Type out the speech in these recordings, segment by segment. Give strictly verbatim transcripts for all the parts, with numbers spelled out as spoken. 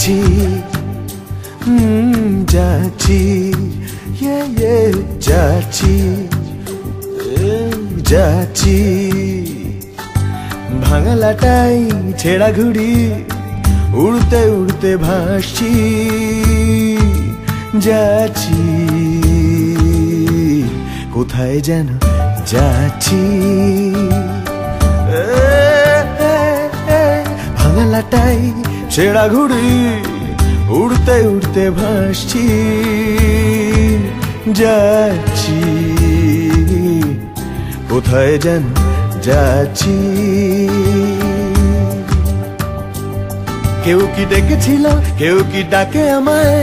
যাচ্ছি যাচ্ছি যাচ্ছি যাচ্ছি ভাঙালাটাই ছেঁড়া ঘুড়ি উড়তে উড়তে ভাসছি যাচ্ছি কোথায় যেন যাচ্ছি ভাঙালাটাই ছেঁড়া ঘুড়ি উড়তে উড়তে ভাসছি যাচ্ছি কোথায় যেন যাচ্ছি কেউ কি ডেকেছিল কেউ কি ডাকে আমায়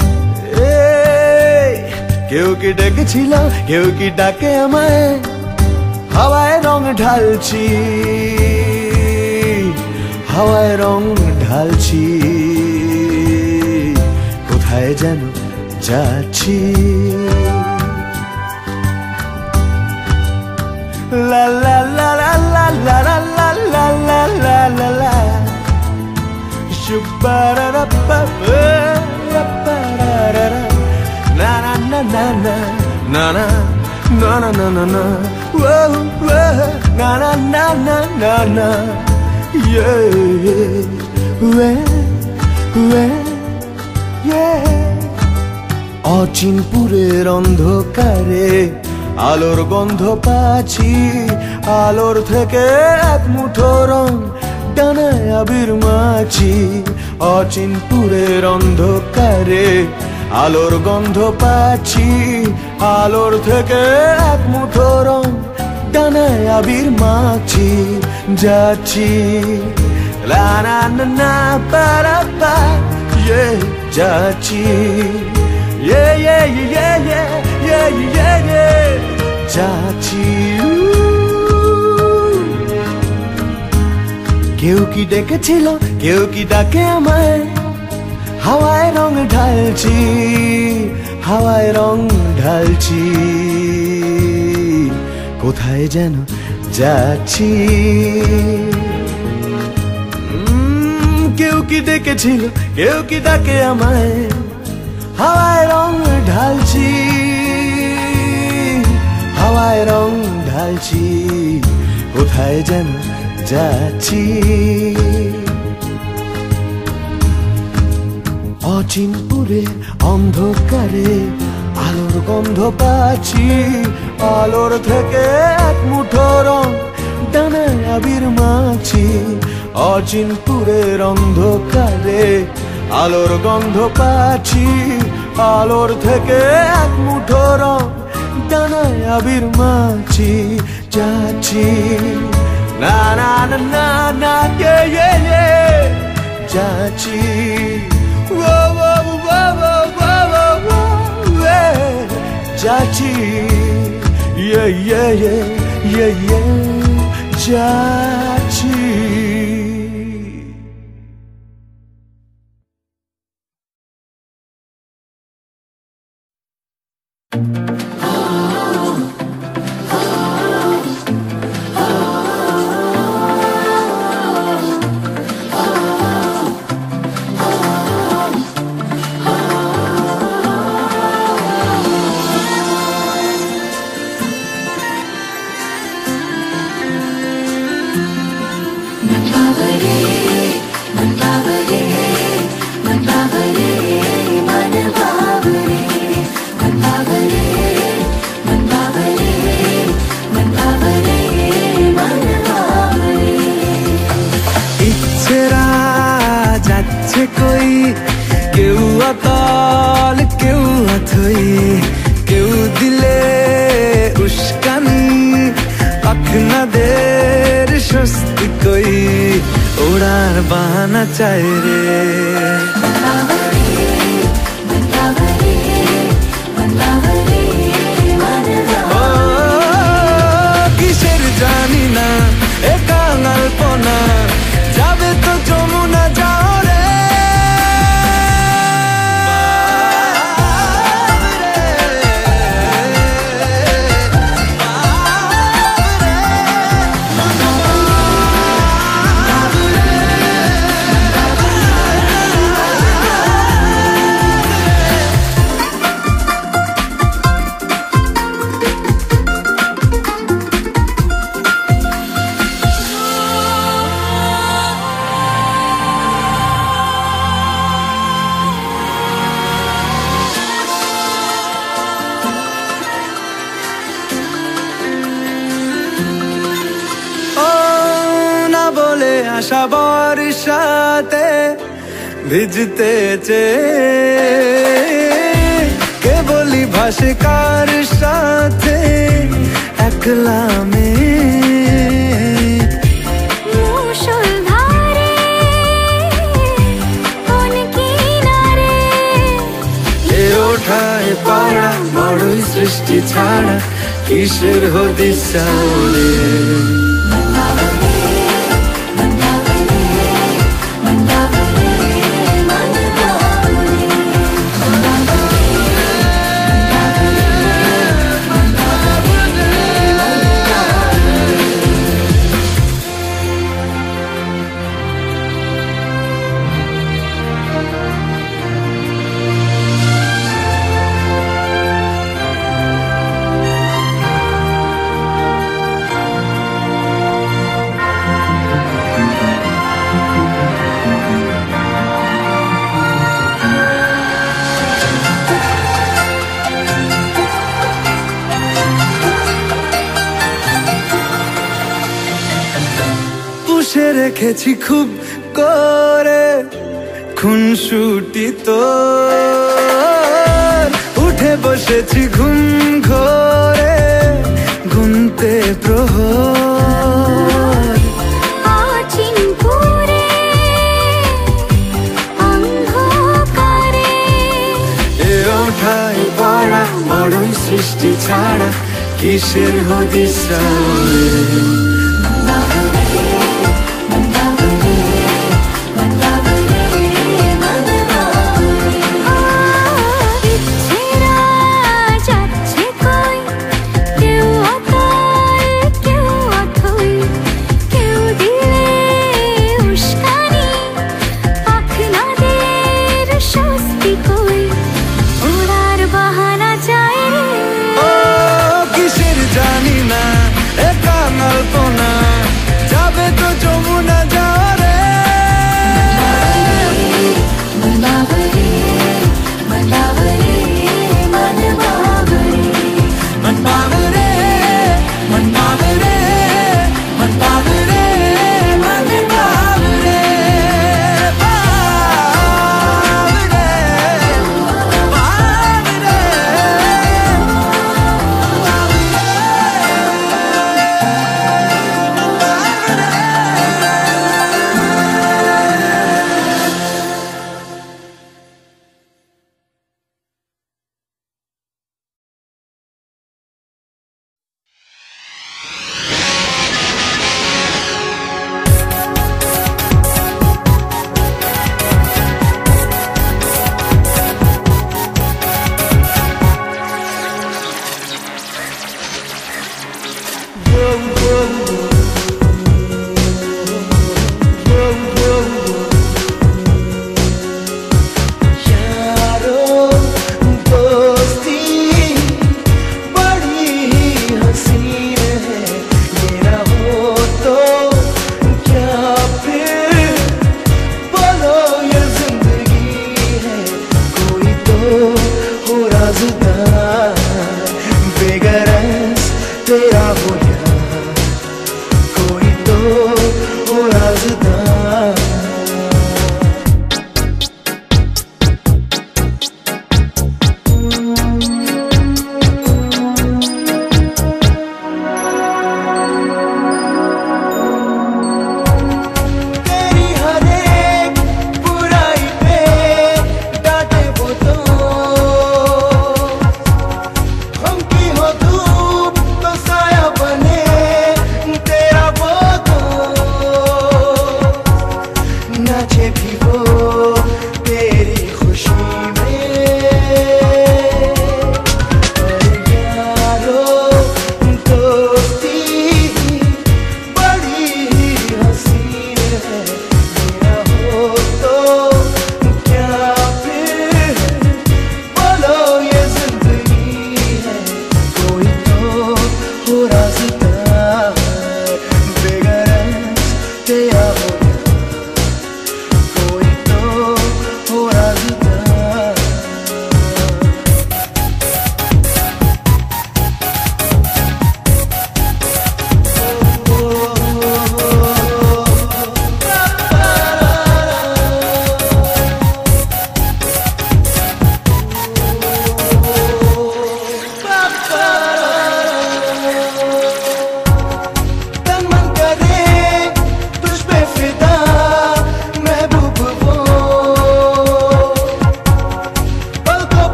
কেউ কি ডেকেছিল কেউ কি ডাকে আমায় হাওয়ায় রং ঢালছি হাওয়ায় রং ঢালছি কোথায় যেন যাচ্ছি লা লা লা লা লা লা লা লা লা লা লা লা na na na na na na na na na na na na whoa whoa na na na na na na yeah yeah yeah অচিনপুরের অন্ধকারে আলোর গন্ধ পাচ্ছি আলোর থেকে এক মুঠো রং ডানায় আবির মাছি অচিনপুরের অন্ধকারে আলোর গন্ধ পাচ্ছি আলোর থেকে এক মুঠো রং ডানায় আবির মাছি যাচ্ছি লা না না না পারা পা ইয়ে যাচ্ছি ইয়ে ইয়ে ইয়ে ইয়ে ইয়ে ইয়ে ইয়ে যাচ্ছি কেউ কি ডেকেছিল কেউ কি ডাকে আমায় হাওয়ায় রং ঢালছি হাওয়ায় রং ঢালছি কোথায় যেন যাচ্ছি কেউ কি ডেকেছিল কেউ কি ডাকে আমায় হাওয়ায় রং ঢালছি হাওয়ায় রং ঢালছি কোথায় যেন যাচ্ছি অচিনপুরে অন্ধকারে আলোর গন্ধ পাচ্ছি আলোর থেকে এক মুঠো রং ডানায় আবির মাছি অচিনপুরের অন্ধকারে আলোর গন্ধ পাচ্ছি আলোর থেকে এক মুঠো রং ডানায় আবির মাছি যাচ্ছি না না না না না yeah yeah yeah যাচ্ছি whoa whoa whoa whoa whoa whoa যাচ্ছি yeah yeah yeah yeah yeah যাচ্ছি बहाना चाहे रे किसेर जानी ना एक अल्पना जाबे तो जमुना जाओ रे আসা বর্ষাতে ভিজতে চেয়ে কেবলই ভাসে কার সাথে একলা মেয়ে মুষলধারে কোন কিনারে এ ওঠায় পাড়া বড়ই সৃষ্টি ছাড়া কিসের হদিস চাউরে রেখেছি খুব করে খুনসুটি তো উঠে বসেছি ঘুম ঘরে গুনতে প্রহর অচিনপুরে অন্ধকারে এ ওঠায় পড়া বড়ই সৃষ্টি ছাড়া কিসের হদিস চাউরে জানি না একা গল্প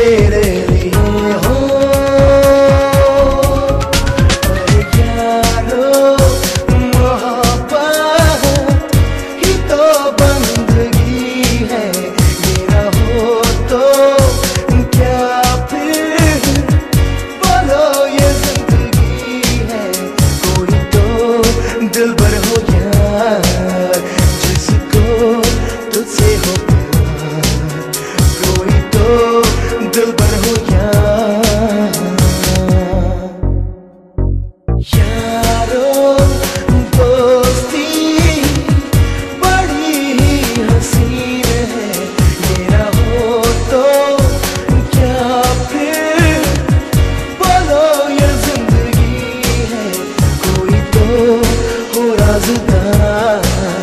तेरे लिए हो। अरे यारो मोहब्बत ही तो बंदगी है, ये ना हो तो क्या फिर बोलो ये जिंदगी है। कोई तो दिलबर हो यार जिसको तुझसे हो प्यार, कोई तो दिलबर हो यार। यारो दोस्ती बड़ी ही हसीन है, ये ना हो तो क्या फिर बोलो ये जिंदगी है। कोई तो हो राज़दार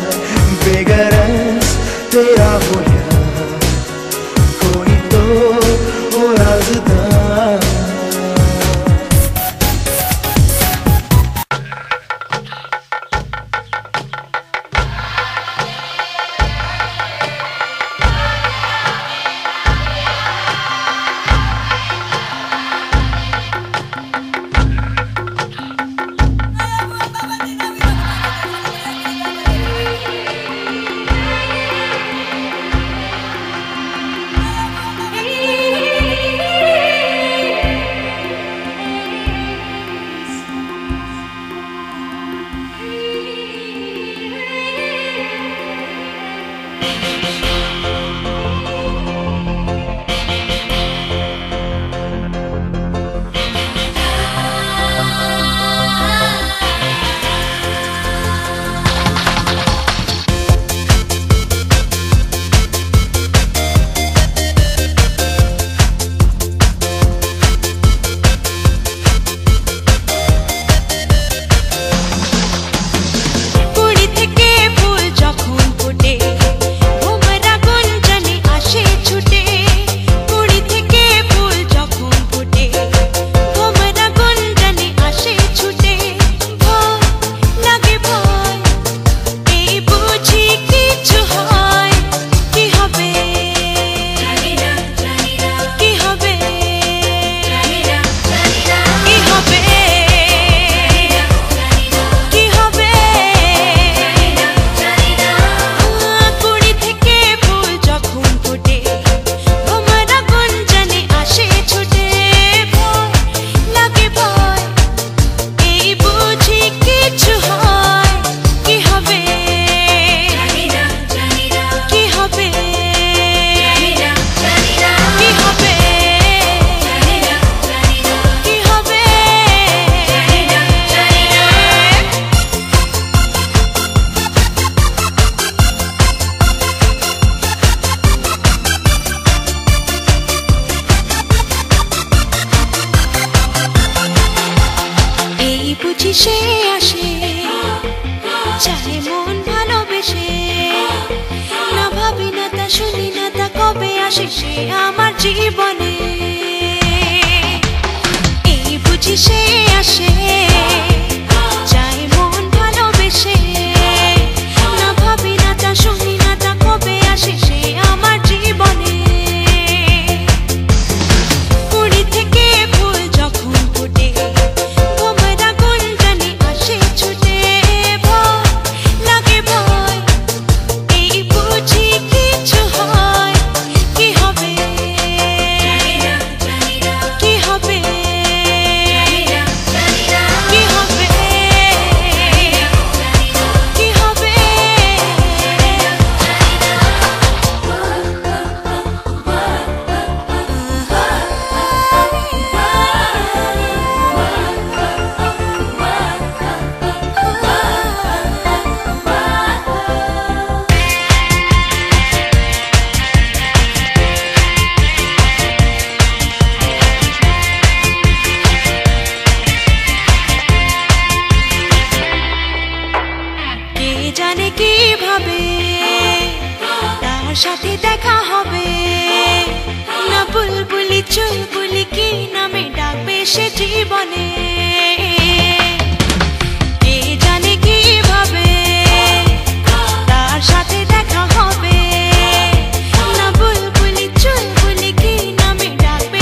बेगरज तेरा हो यार, कोई तो हो राज़दार। সে আসে চাহে মন ভালোবেসে, না ভাবি না তা শুনি না তা কবে আসে সে আমার জীবনে। এই বুঝি সে আসে চাহে মন ভালোবেসে, না ভাবি না তা শুনি না তা কবে আসে সে আমার জীবনে। কুড়ি থেকে ফুল যখন ফুটে সাথে দেখা হবে না, বুলবুলি চুলবুলি কি নামে ডাকবে সে জীবনে। কে জানে কিভাবে তার সাথে দেখা হবে না, বুলবুলি চুলবুলি কি নামে ডাকবে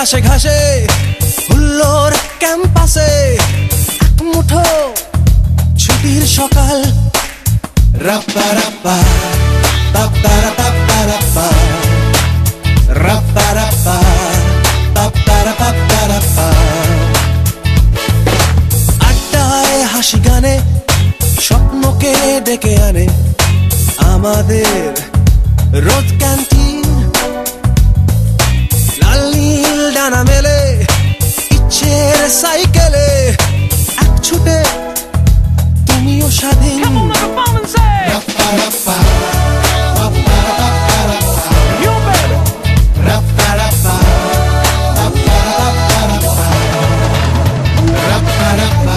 ঘাসে ঘাসে হুল্লোর ক্যাম্পাসে এক মুঠো ছুটির সকাল রাপ্পা রাপ্পা পাপ্পা রাপ্পা রাপ্পা রাপ্পা রাপ্পা পাপ্পা রাপ্পা রাপ্পা আড্ডায় হাসি গানে স্বপ্নকে ডেকে আনে আমাদের রোজ ক্যান্টিন লাল নীল ডানা মেলে ইচ্ছের সাইকেলে এক ছুটে তুমিও স্বাধীন রাপ্পা রাপ্পা পাপ্পা রাপ্পা রাপ্পা ইউ বেবি রাপ্পা রাপ্পা পাপ্পা রাপ্পা রাপ্পা রাপ্পা রাপ্পা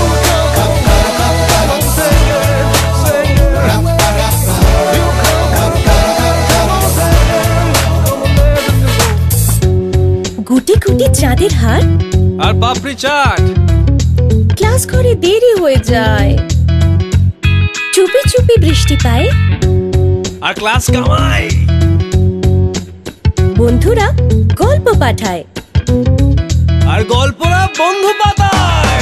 গুটি গুটি চাঁদের হার আর পাপড়ি চাট ক্লাস করে দেরি হয়ে যায় চুপি চুপি বৃষ্টি পায় আর ক্লাস কামাই বন্ধুরা গল্প পাঠায় আর গল্পরা বন্ধু পাতায়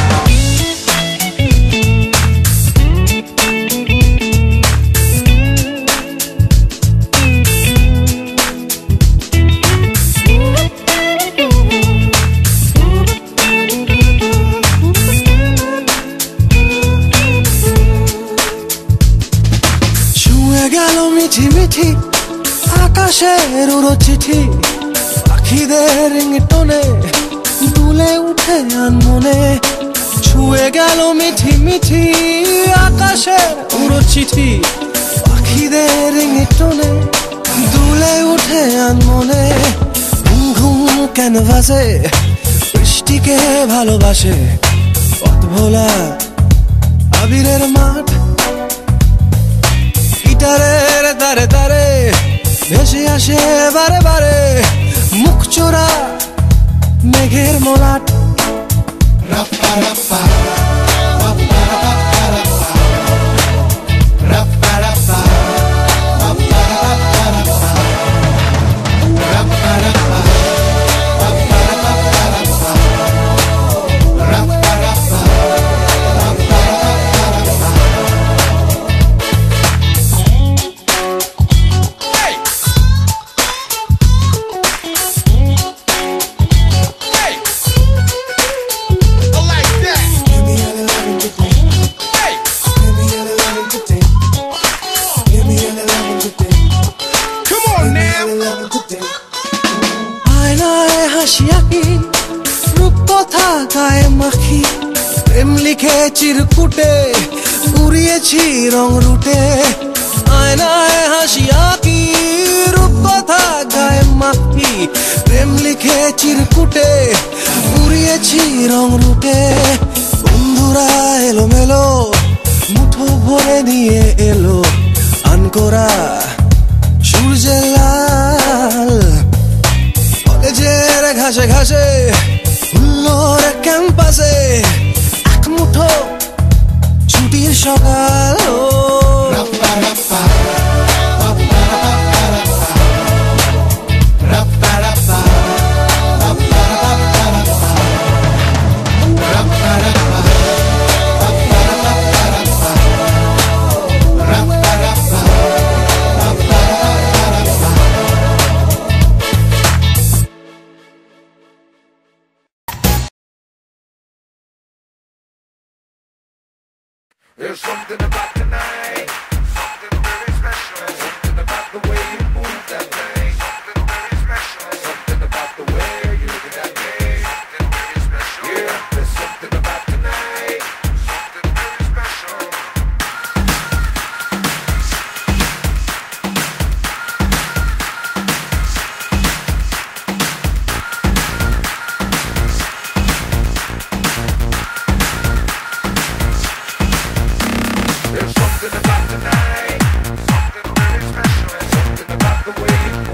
গেল মিঠি মিঠি আকাশের উড়ো চিঠি পাখিদের রিংটোনে দুলে উঠে আনমনে ছুঁয়ে গেল মিঠি মিঠি আকাশের উড়ো চিঠি পাখিদের রিংটোনে দুলে উঠে আনমনে ঘুম ঘুম ক্যানভাসে বৃষ্টিকে ভালোবাসে পথ ভোলা আবিরের মাঠ গিটারের তারে তারে ভেসে আসে বারে বারে মুখ চোরা মেঘের মলাট রাপ্পা রাপ্পা পাপ্পা রাপ্পা রাপ্পা রাপ্পা পাপ্পা রাপ্পা রাপ্পা রাপ্পা পাপ্পা রাপ্পা রাপ্পা রাপ্পা প্রেম লিখে চিরকুটে উড়িয়েছি রং রুটে আয়নায় হাসি আঁকি রূপকথা গায়ে মাখি প্রেম লিখে চিরকুটে উড়িয়েছি রং রুটে বন্ধুরা এলো মেলো মুঠো ভরে নিয়ে এলো আনকোরা সূর্যের লাল কলেজের ঘাসে ঘাসে হুল্লোর ক্যাম্পাসে এক মুঠো ছুটির সকাল রাপ্পা রাপ্পা পাপ্পা রাপ্পা রাপ্পা পাপ্পা রাপ্পা রাপ্পা পাপ্পা রাপ্পা রাপ্পা রাপ্পা পাপ্পা রাপ্পা There's something about tonight, something very special, something about the way you move that thing, something very special, something about the way you look at that thing, something very special, yeah, there's something about tonight, something very special. There's something about tonight, something very special, something about the way you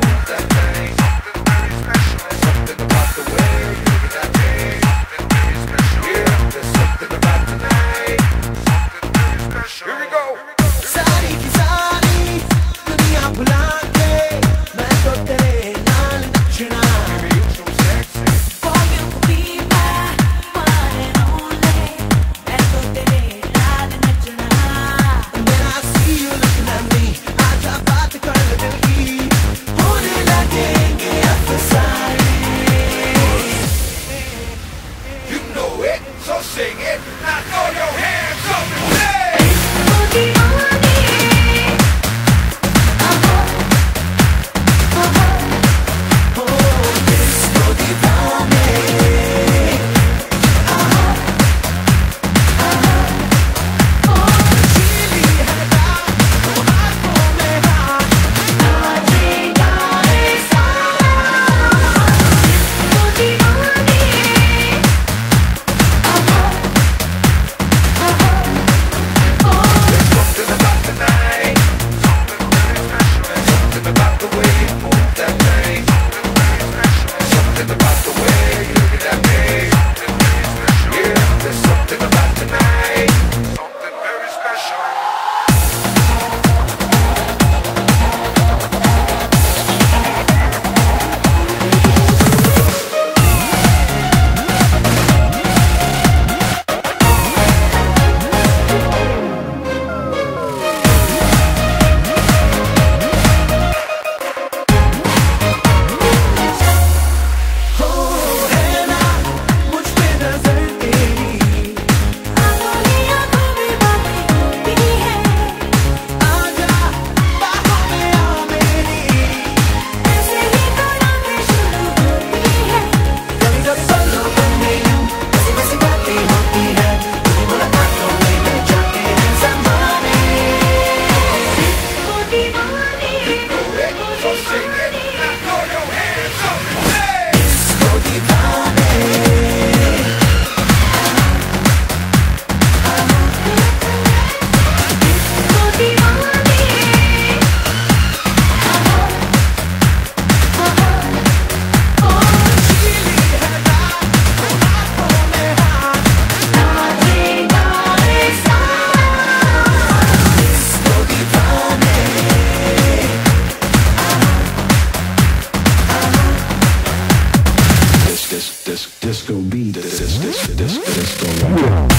disco, disco beat, disco, disco, disco, disco rock.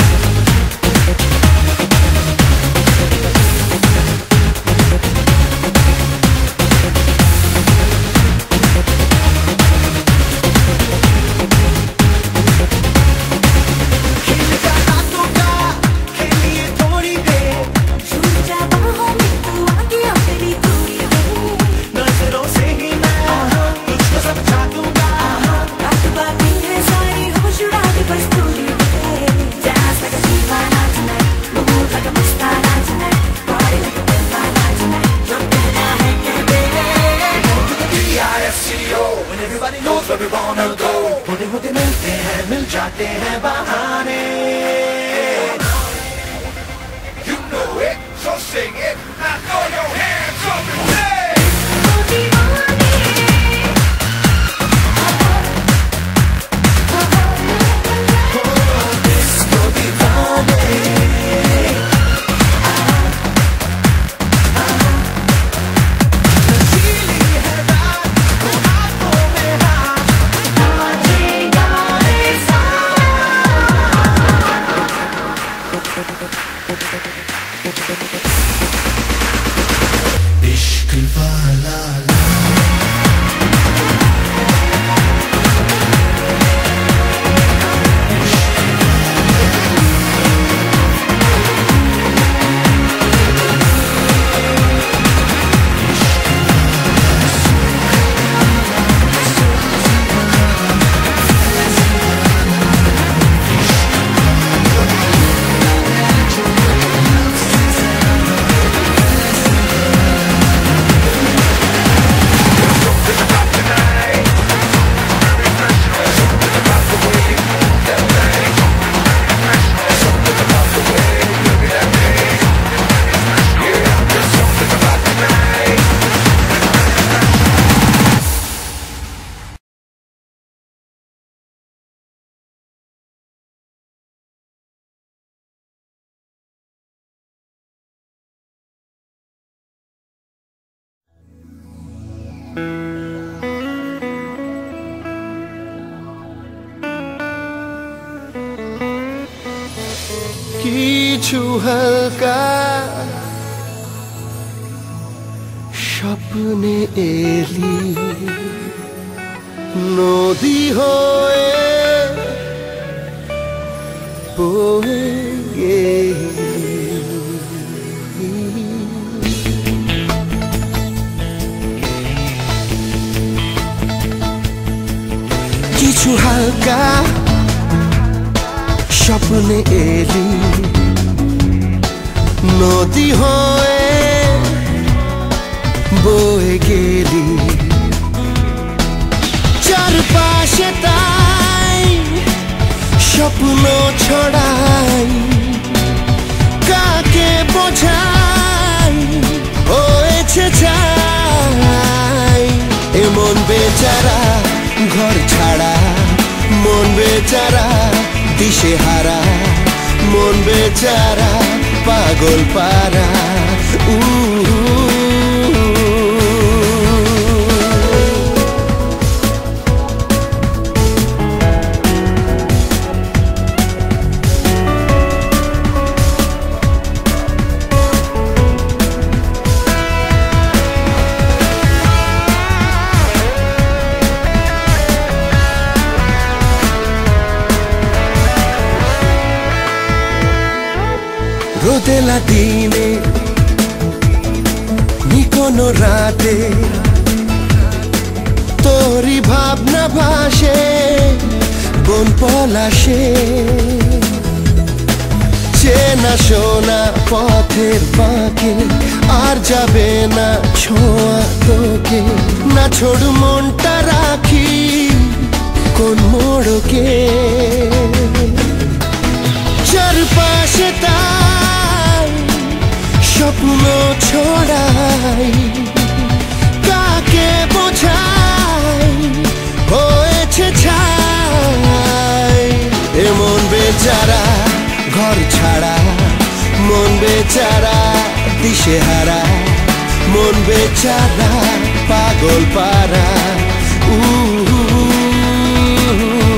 কিছু হালকা স্বপ্নে এলি নদী হয়ে বয়ে গেলি কিছু হালকা স্বপ্নে এলি নদী হয়ে বয়ে গেলি চারপাশে তাই স্বপ্ন ছড়াই কাকে বোঝাই হয়েছে চাই এমন বেচারা ঘর ছাড়া মন বেচারা দিশে হারা মন বেচারা পাগল পারা উ রোদেলা দিনে নিকোনো রাতে তোরি ভাবনা ভাসে বন পলাশে চেনা শোনা পথের বাঁকে আর যাবে না ছোঁয়া তোকে না ছোড় মনটা রাখি কোন মোড়কে চারপাশে তাই স্বপ্ন ছড়াই কাকে বোঝাই হয়েছে ছাই এমন বেচারা ঘর ছাড়া মন বেচারা দিশে হারা মন বেচারা পাগল পারা উ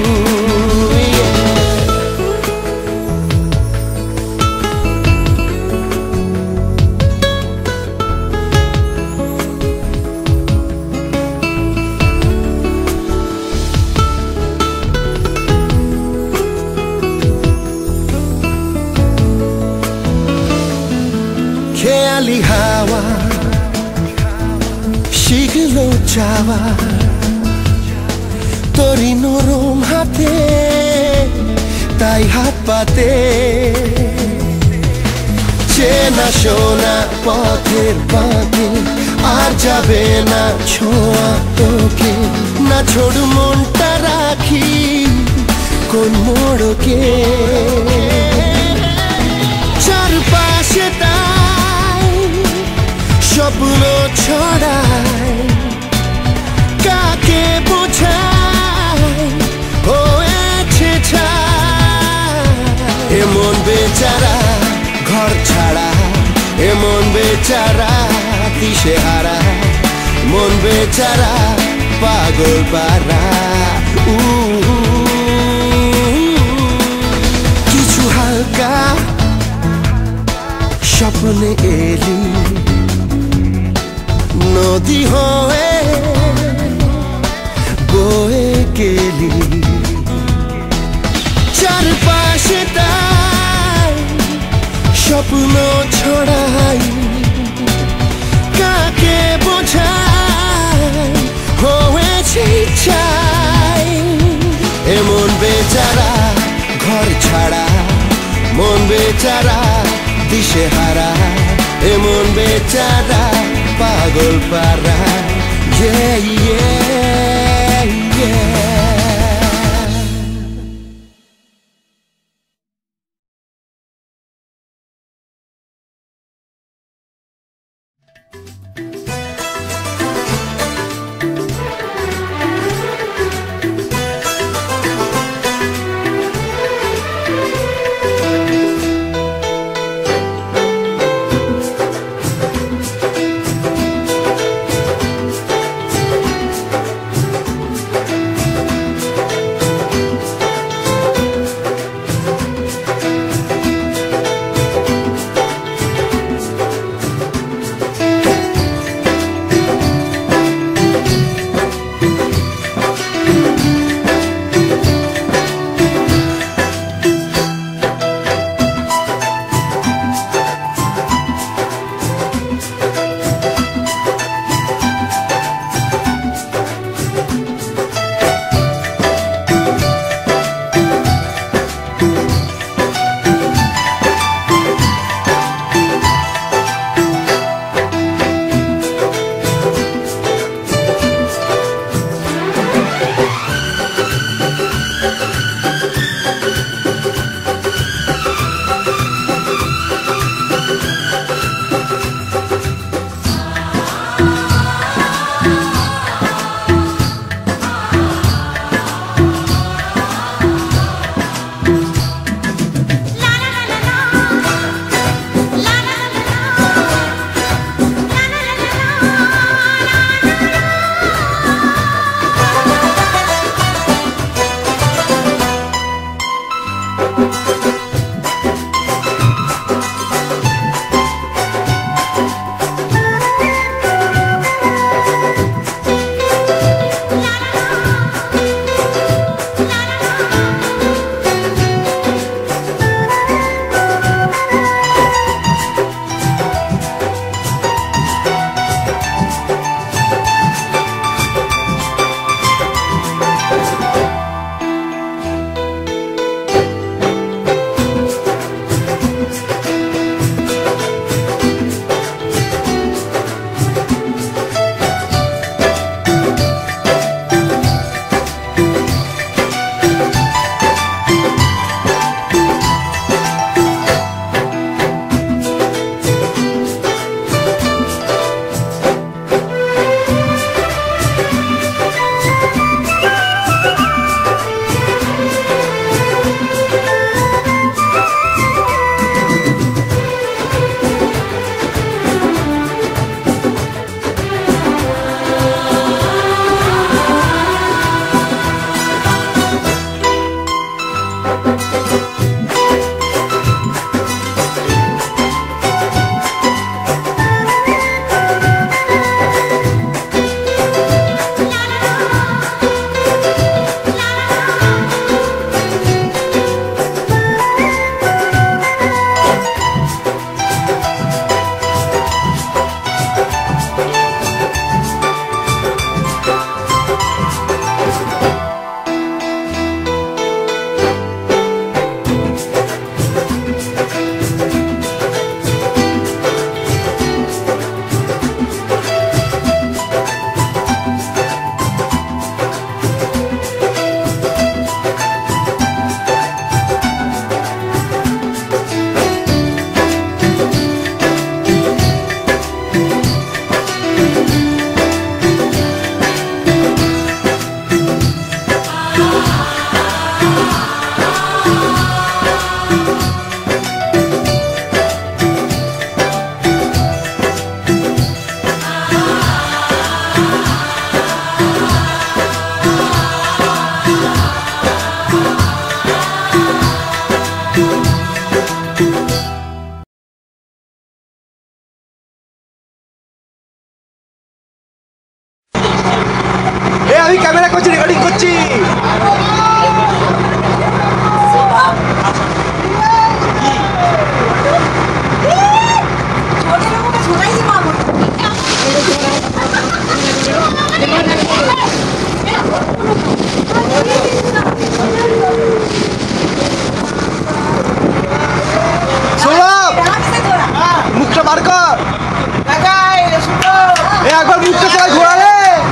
যাওয়া তোরি নরম হাতে তাই হাত পাতে চেনা শোনা পথের বাঁকে আর যাবে না ছোঁয়া তোকে না ছোড় মনটা রাখি কোন মোড়কে চারপাশে তাই স্বপ্ন ছড়ায় কাকে বোঝায় হয়েছে ছাই এমন বেচারা ঘর ছাড়া এমন বেচারা দিশেহারা মন বেচারা পাগল পারা কিছু হালকা স্বপ্নে এলি নদী হয়ে বয়ে গেলি চারপাশে তাই স্বপ্ন ছড়াই কাকে বোঝাই হয়েছে চাই এমন বেচারা ঘর ছাড়া মন বেচারা দিশেহারা এমন বেচারা পাগল পারা yeah, yeah, yeah. আমি ক্যামেরা করছি, রেকর্ডিং করছি। মুখটা বার কর, একবার মুখটা সবাই ঘোরালে।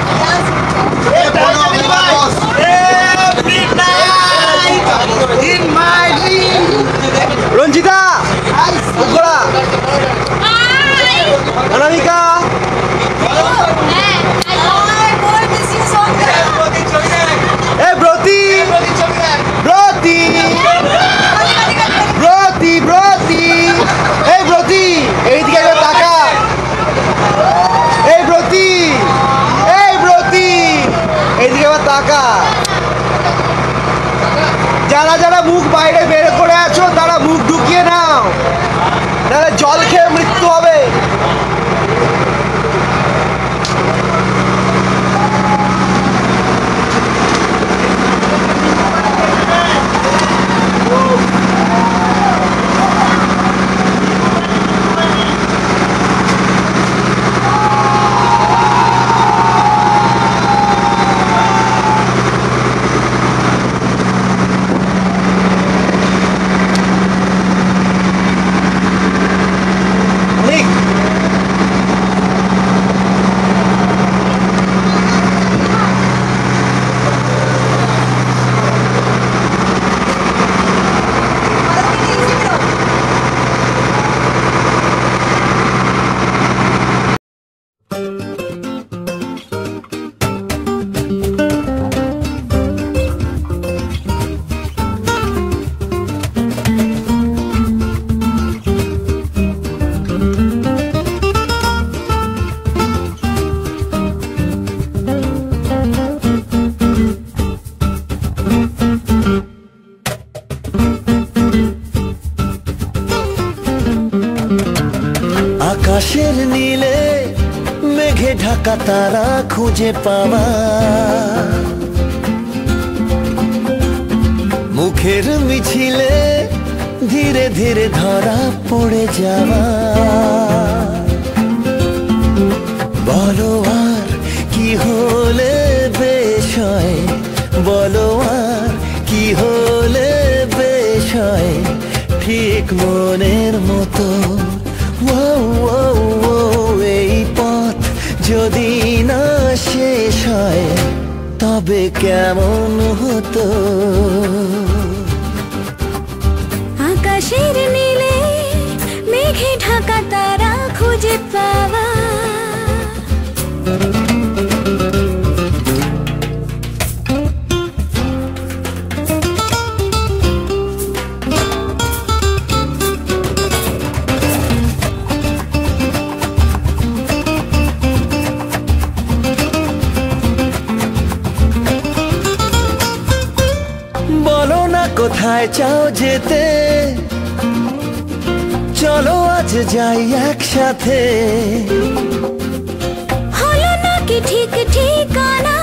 রঞ্জিতা ঘোরা, অনামিকা এ ব্রতি ব্রতি ব্রতি ব্রতি এই ব্রতি এইদিকে একবার তাকা। এই ব্রতি এই ব্রতি এইদিকে একবার তাকা। যারা যারা মুখ বাইরে বের করে আছো তারা মুখ ঢুকিয়ে নাও, নাহলে জল খেয়ে মৃত্যু হবে। আকাশের নীলে মেঘে ঢাকা তারা খুঁজে পাওয়া, মুখের মিছিলে ধীরে ধীরে ধরা পড়ে যাওয়া। বলো আর কি হলে বেশ হয়, বলো আর কি হলে বেশ হয়, ঠিক মনের মতো। এই পথ যদি না শেষ হয় তবে কেমন হতো। আকাশের নীলে মেঘে ঢাকা তারা খুঁজে পাওয়া, কোথায় চাও যেতে, চলো আজ যাই একসাথে। হলো নাকি ঠিক ঠিকানা,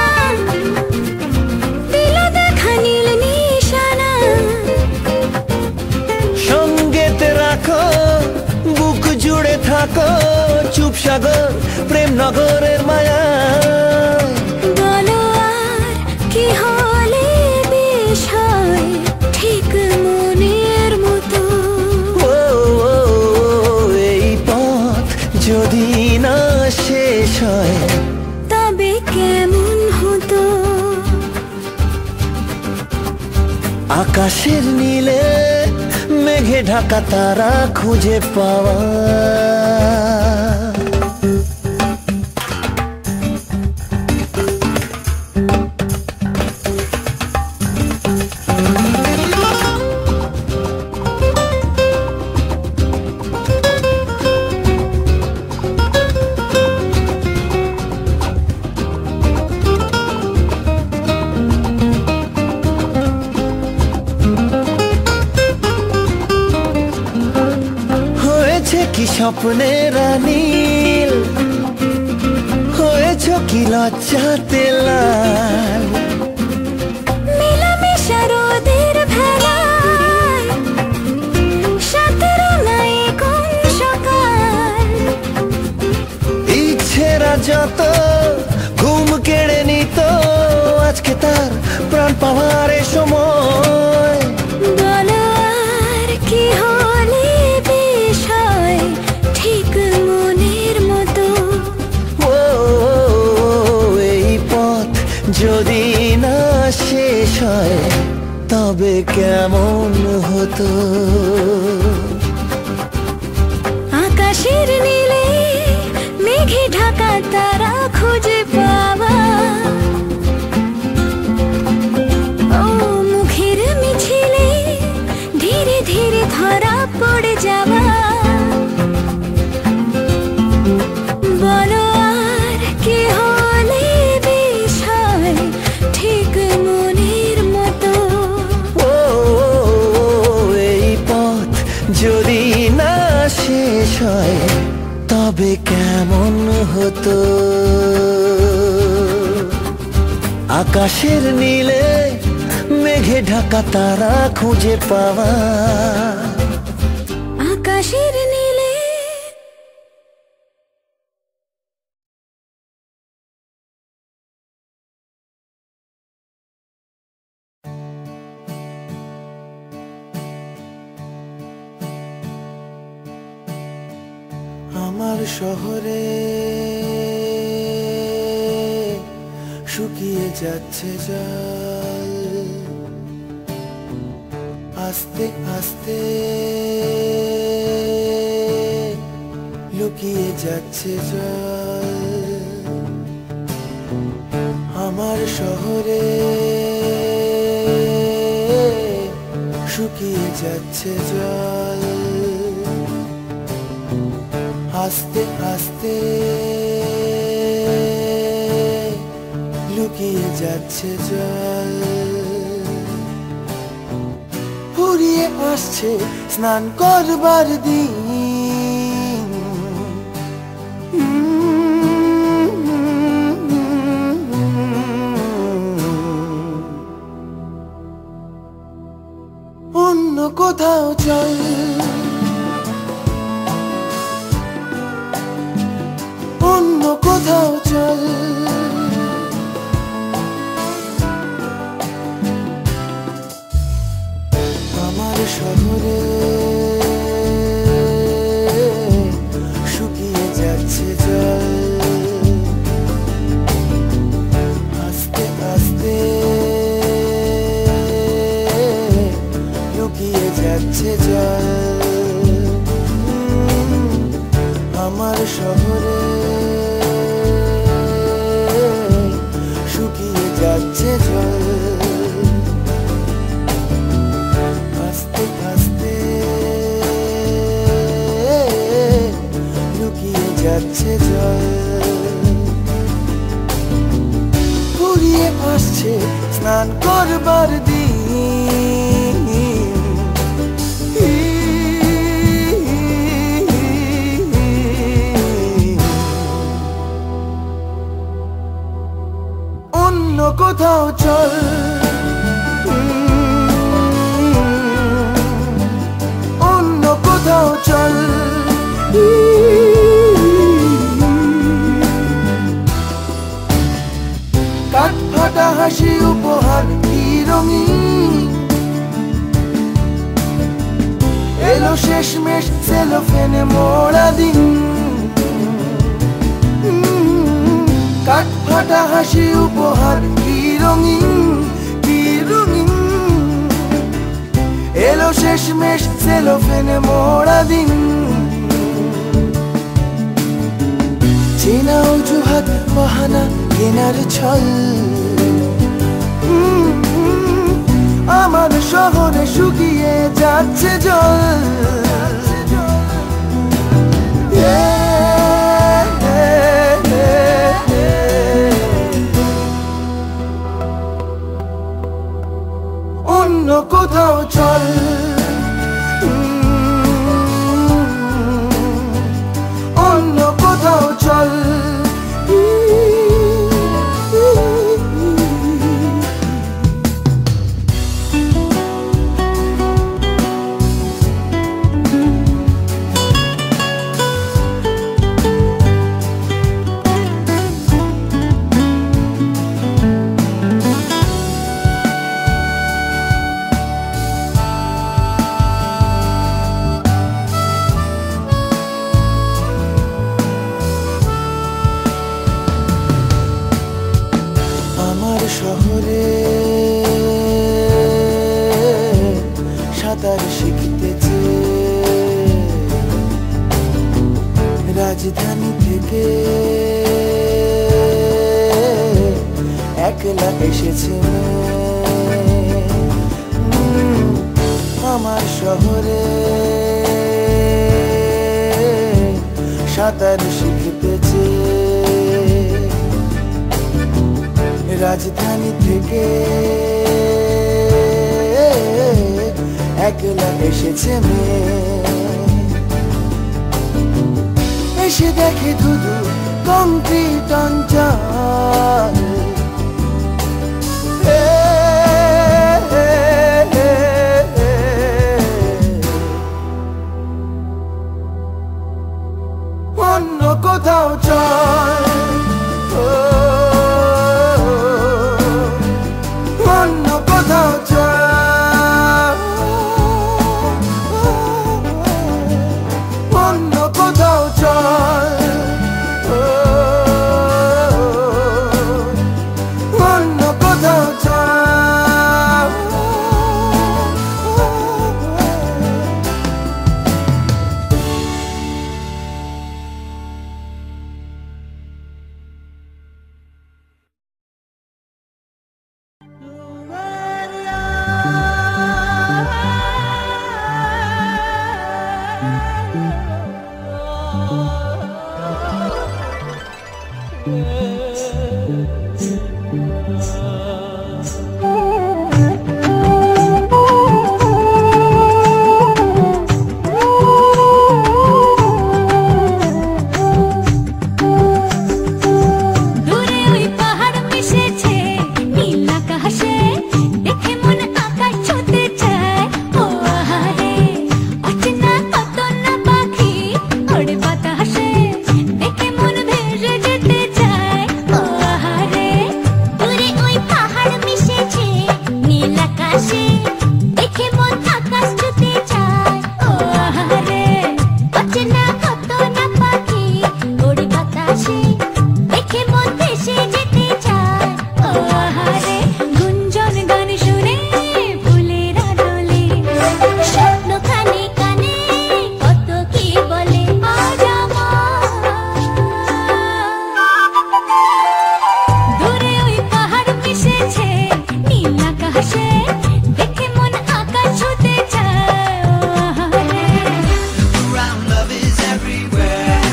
দিল দেখা নীল নিশানা। সঙ্গেতে রাখো বুক জুড়ে থাকো, চুপ সাগর প্রেম নগরের মায়া। বলো আর কি হলে বেশ হয়, ঠিক মনের মতো। এই পথ যদি না শেষ হয় তবে কেমন হতো। আকাশের নীলে মেঘে ঢাকা তারা খুঁজে পাওয়া। কি স্বপ্নের নীল হয়েছ কি লজ্জাতে লাল মেলামেশা রোদের ভেলায় সাতেরো নাই কোন সকাল ইচ্ছেরা যত ঘুম কেড়ে নিত আজকে তার প্রাণ পাওয়ার সময় বলো আর কি হলে বিষয় ঠিক মনের মতো ও এই পথ যদি না শেষ হয় তবে কেমন হতো আকাশের নীলে মেঘে ঢাকা তারা খুঁজে পাওয়া ও মুখের মিছিলে ধীরে ধীরে ধরা পড়ে যাওয়া বলো আর কি হলে বিষয় ঠিক মনের মতো ও এই পথ যদি না শেষ হয় তবে কেমন হতো আকাশের নীলে মেঘে ঢাকা তারা খুঁজে পাওয়া আকাশের নীলে আমার শহরে শুকিয়ে যাচ্ছে জল আস্তে আস্তে লুকিয়ে যাচ্ছে জল আমার শহরে শুকিয়ে যাচ্ছে জল আস্তে আস্তে লুকিয়ে যাচ্ছে জল ফুরিয়ে আসছে স্নান করবার দিন অন্য কোথাও চল অন্য কোথাও চল আমার শহরে শুকিয়ে যাচ্ছে জল আস্তে আস্তে লুকিয়ে যাচ্ছে জল আমার শহরে শুকিয়ে যাচ্ছে জল আস্তে আস্তে লুকিয়ে যাচ্ছে জল ফুরিয়ে আসছে স্নান করবার দিন অন্য কোথাও চল অন্য কোথাও চল কাঠ ফাটা হাসি উপহার কি রঙিন এলো শেষমেশ সেলোফেনে মোড়া দিন কাঠ ফাটা হাসি উপহার কি রঙিন কি রঙিন এলো শেষমেশ সেলোফেনে মোড়া দিন চেনা অজুহাত বাহানা কেনার ছল আমার শহরে শুকিয়ে যাচ্ছে জল অন্য কোথাও চল অন্য কোথাও চল শহরে সাঁতার শিখতেছে রাজধানী থেকে একলা এসেছে আমার শহরে সাঁতার শিখতেছে রাজধানী থেকে একলা এসেছে মেয়ে এসে দেখে ধুধু কংক্রিট অঞ্চল অন্য কোথাও চল অন্য কোথাও চল অন্য কোথাও চল অন্য কোথাও চল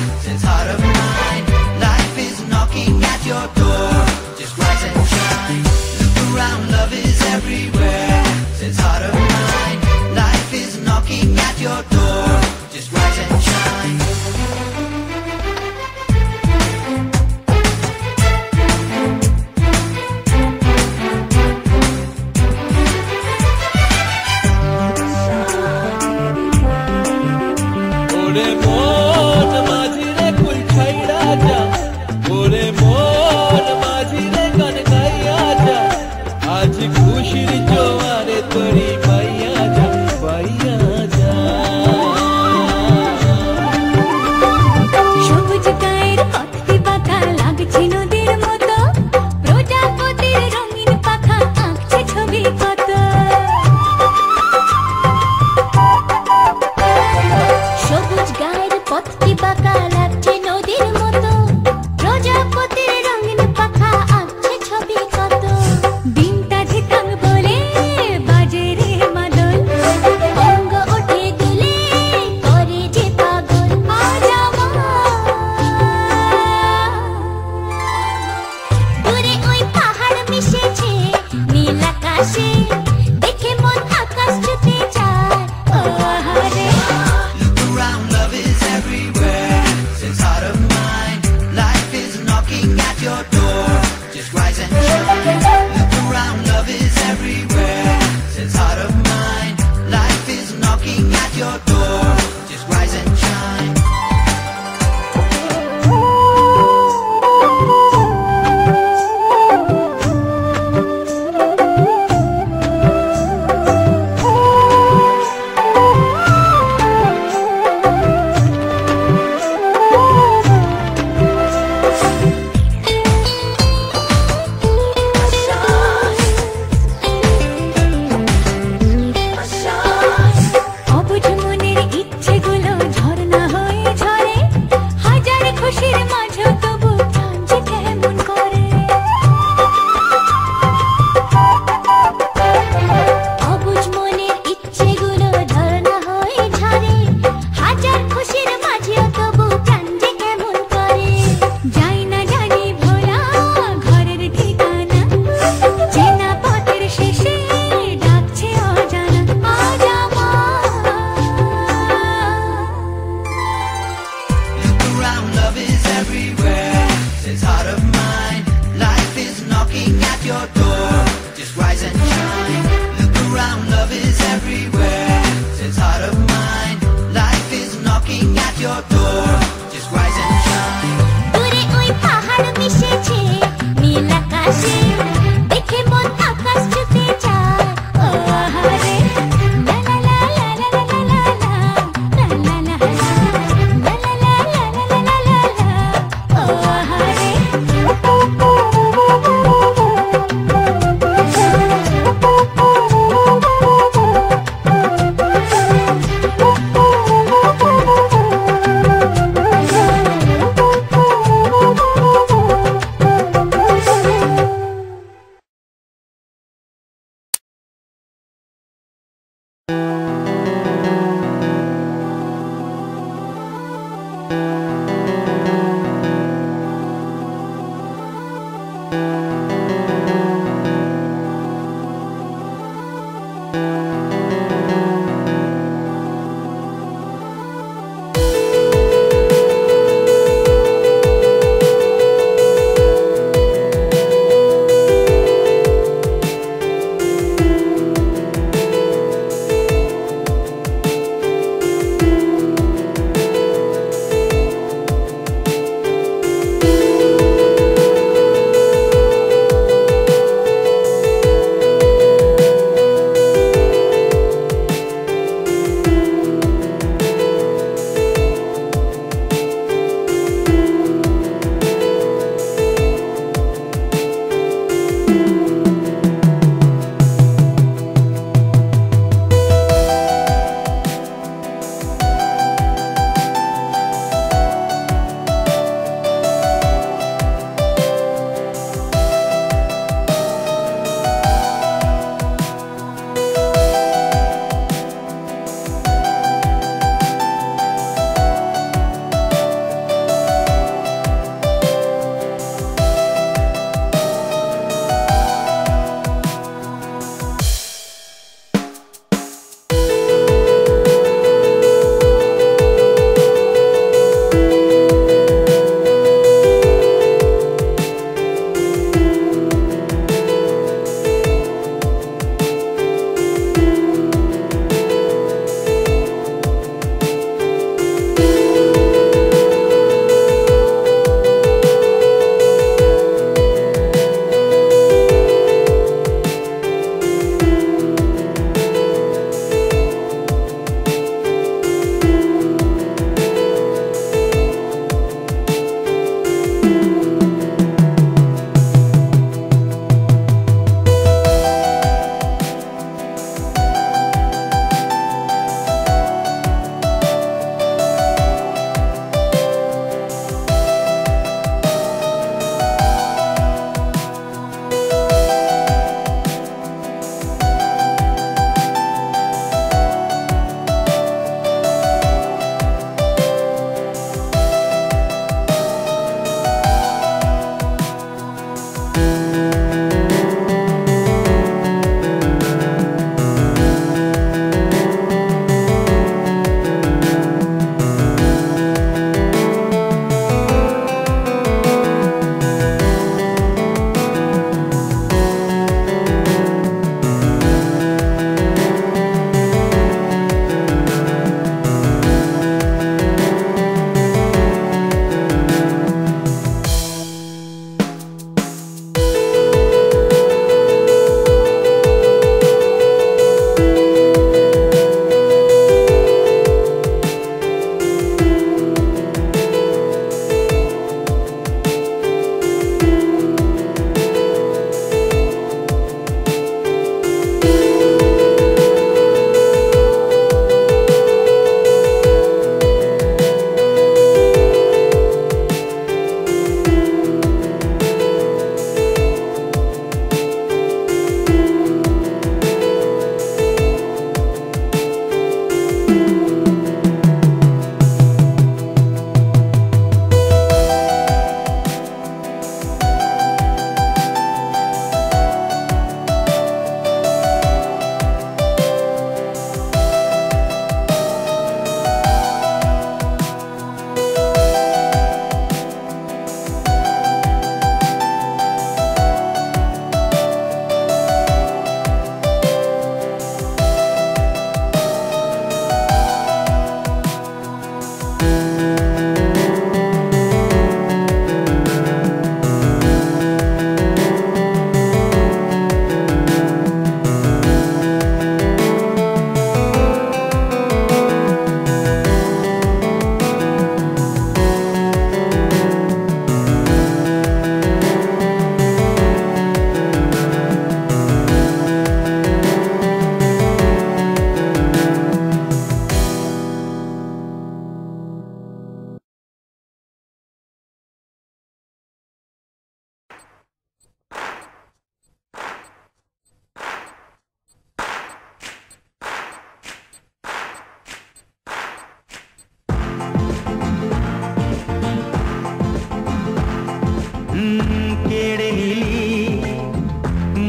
your door, just rise and shine.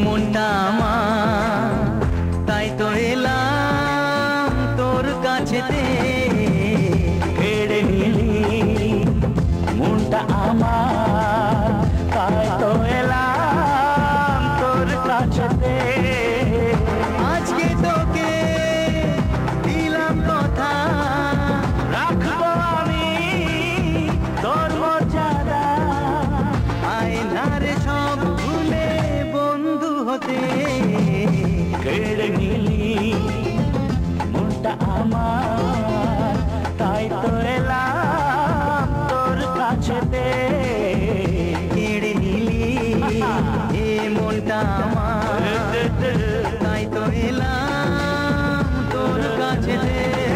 মনটা আমার তাই তো এলাম তোর কাছেতে কেড়ে নিলি মনটা আমার তাই তো এলাম তোর কাছেতে আজকে তোকে দিলাম কথা রাখবো আমি তোর মর্যাদা আয়নার সব ভুলে বন্ধু হতে কেড়ে নিলি মনটা আমার তাই তো এলাম তোর কাছেতে কেড়ে নিলি এ মনটা আমার তাই তো এলাম তোর কাছেতে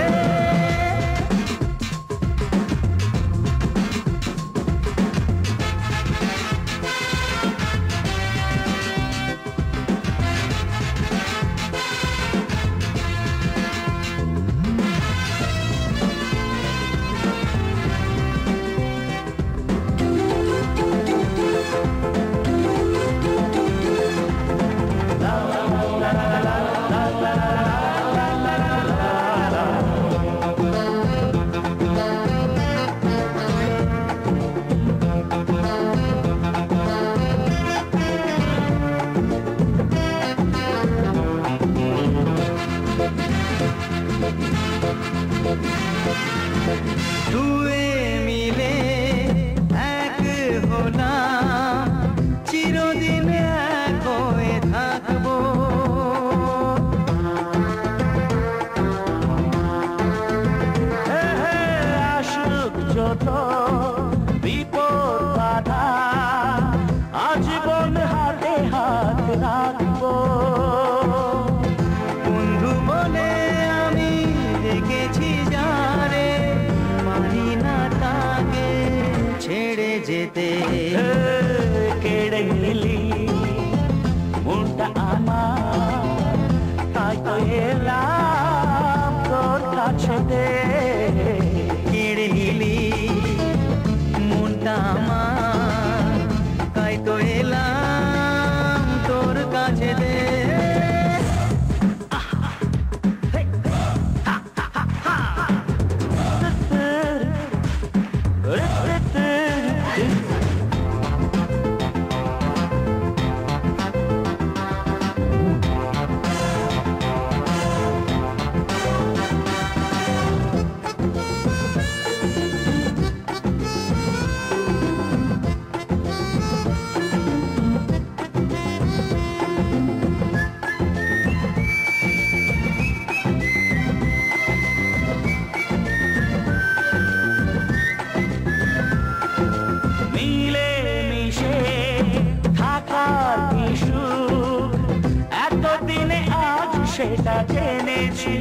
দুয়ে মিলে এক হলাম চিরদিন এক হয়ে থাকবো আসুক যত বিপদ বাধা আজীবন হাতে হাত রাখবো বন্ধু বলে আমি দেখেছি যারে মানি না তাকে ছেড়ে যেতে কেড়ে নিলি মনটা আমার তাই তো এলাম তোর কাছেতে কেড়ে নিলি মনটা আমার তাই তো এলাম তোর কাছেতে সেটা জেনেছি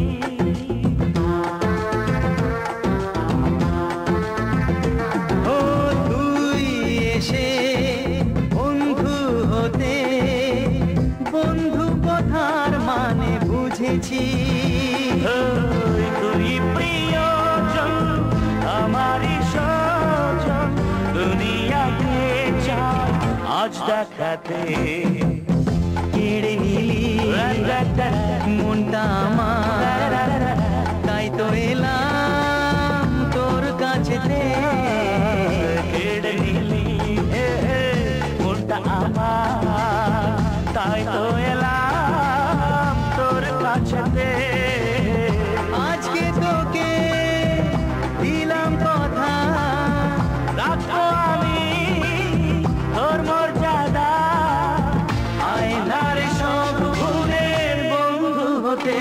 ও তুই এসে বন্ধু হতে বন্ধু কথার মানে বুঝেছি তুই প্রিয়জন আমারই সজন দুনিয়াকে চাই আজ দেখাতে কেড়ে নিলি মনটা আমার তাই তো এলাম তোর কাছেতে কেড়ে নিলি মনটা আমার তাই তো এলাম তোর কাছেতে আজকে তোকে দিলাম কথা রাখবো আমি তোর মর্যাদা আয়নার সব ভুলের বন্ধু হতে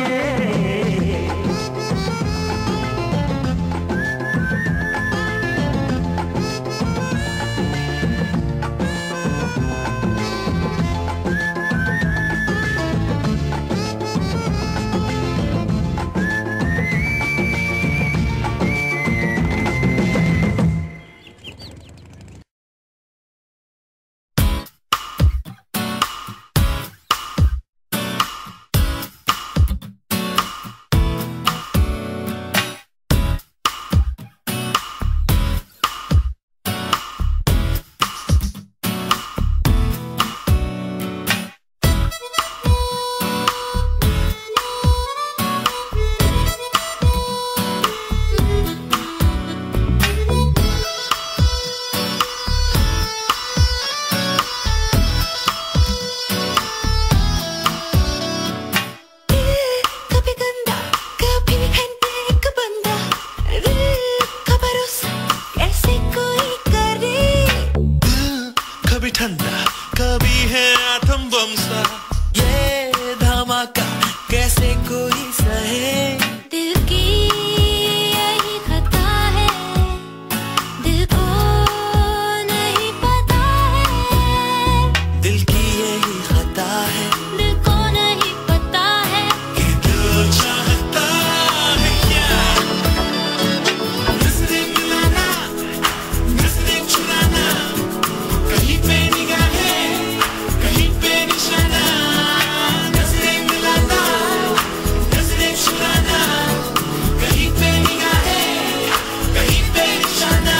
पता है, दिल को नहीं पता है कि दिल चाहता है क्या। नजरें मिलाना, नजरें चुराना, कहीं पे निगाहें, कहीं पे निशाना। नजरें मिलाना, नजरें चुराना, कहीं पे निगाहें, कहीं पे निशाना।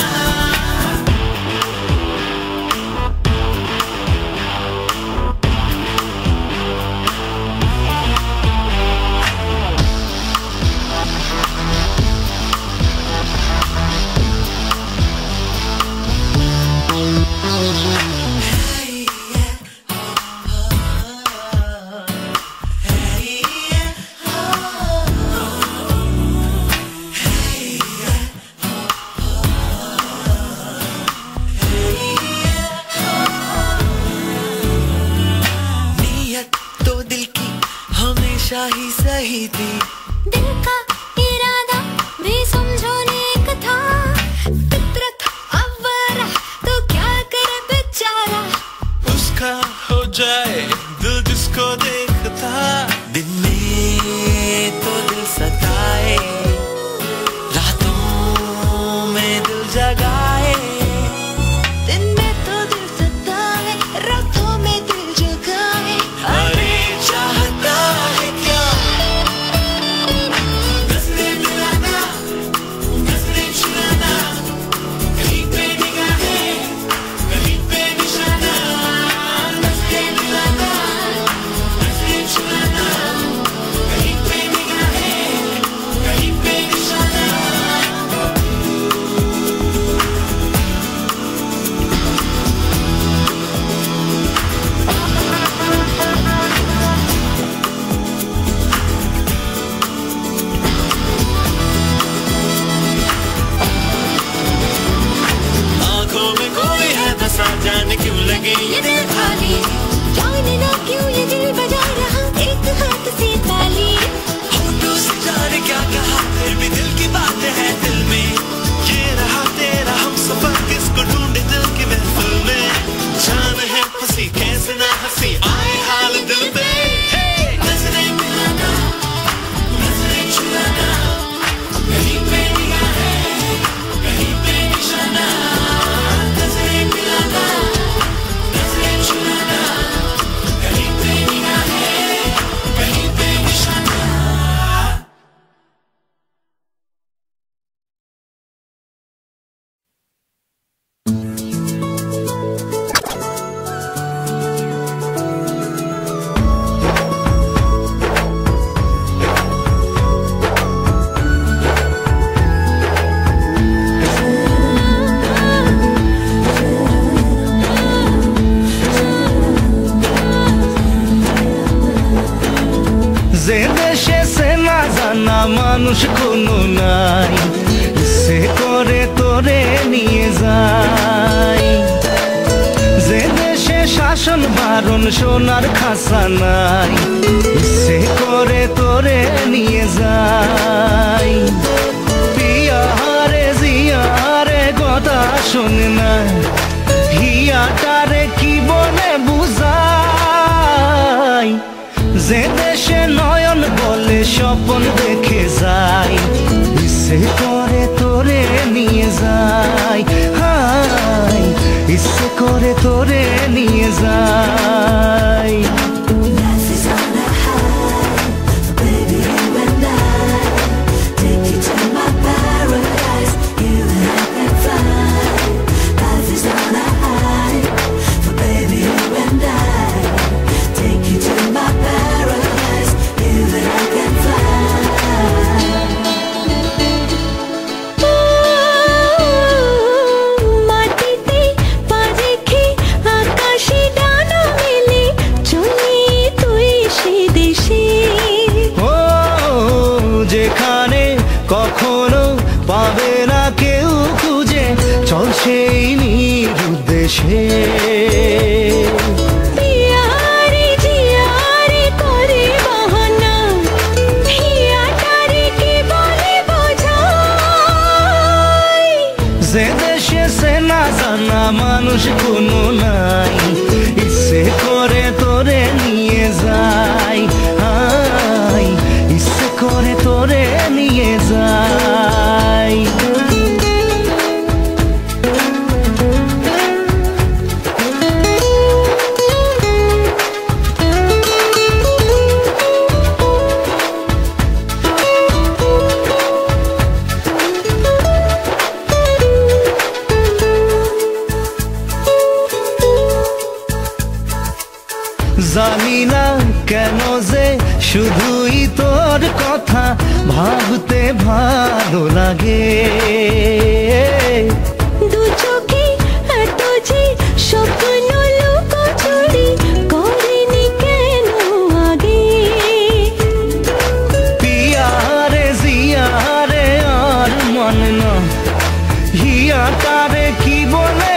नीयत तो दिल की हमेशा ही सही थी, दिल का इरादा भी समझो नेक था। फितरत अव्वरा तो क्या करे बेचारा, उसका हो जाए दिल जिसको देखता। दिन में तो दिल सताए, रातों में दिल जगाए। दिन में तो दिल सताए, रातों में दिल जगाए। अरे चाहता है क्या। नजरें मिलाना, नजरें चुराना, कहीं पे निगाहें, कहीं पे निशाना। नजरें मिलाना, नजरें चुराना, कहीं पे निगाहें, कहीं पे निशाना। आँखों में कोई है बसा, जाने क्यों लगे ये दिल खाली। जाने ना क्यों ये दिल बजा रहा एक हाथ से ताली। होठों से जाने क्या कहा, फिर भी दिल की बात है दिल में। ये रहा तेरा हम सफर, किसको ढूंढे दिल की महफिल में। जान है फंसी कैसे ना हंसी, आए हाल दिल पे। नजरें मिलाना, नजरें चुराना, कहीं पे निगाहें, कहीं पे निशाना। नजरें मिलाना, नजरें चुराना, कहीं पे निगाहें, कहीं पे निशाना। যে দেশে সেনা জানা মানুষ কোনো নাই, সে করে তোরে নিয়ে যায়। যে দেশে শাসন বারণ সোনার খাসা নাই, সে করে তোরে নিয়ে যায়। পিয়ারে জিয়ারে কথা শোনে না, হিয়াটারে কি বলে বুঝাই। যে দেশে নয়ন বলে স্বপ্ন দেখে যায়, ইচ্ছে করে তোরে নিয়ে যায়। হাই ইচ্ছে করে তোরে নিয়ে যায়। মাটিতে পা রেখে আকাশে ডানা মেলে চলি তুই সে দেশে। ও যেখানে কখনো পাবে না কেউ খুঁজে, চল সেই নিরুদ্দেশে। পিয়ারে জিয়ারে করে বাহানা, হিয়াটারে কি বলে বোঝাই। যে দেশে সেনা জানা মানুষ কোনো নাই, ইচ্ছে করে তোরে নিয়ে কেন যে শুধুই তোর কথা ভাবতে ভালো লাগে দু চোখে এত যে স্বপ্ন লুকোচুরি করিনি কেন আগে পিয়ারে জিয়ারে আর মানে না হিয়া তারে কি বলে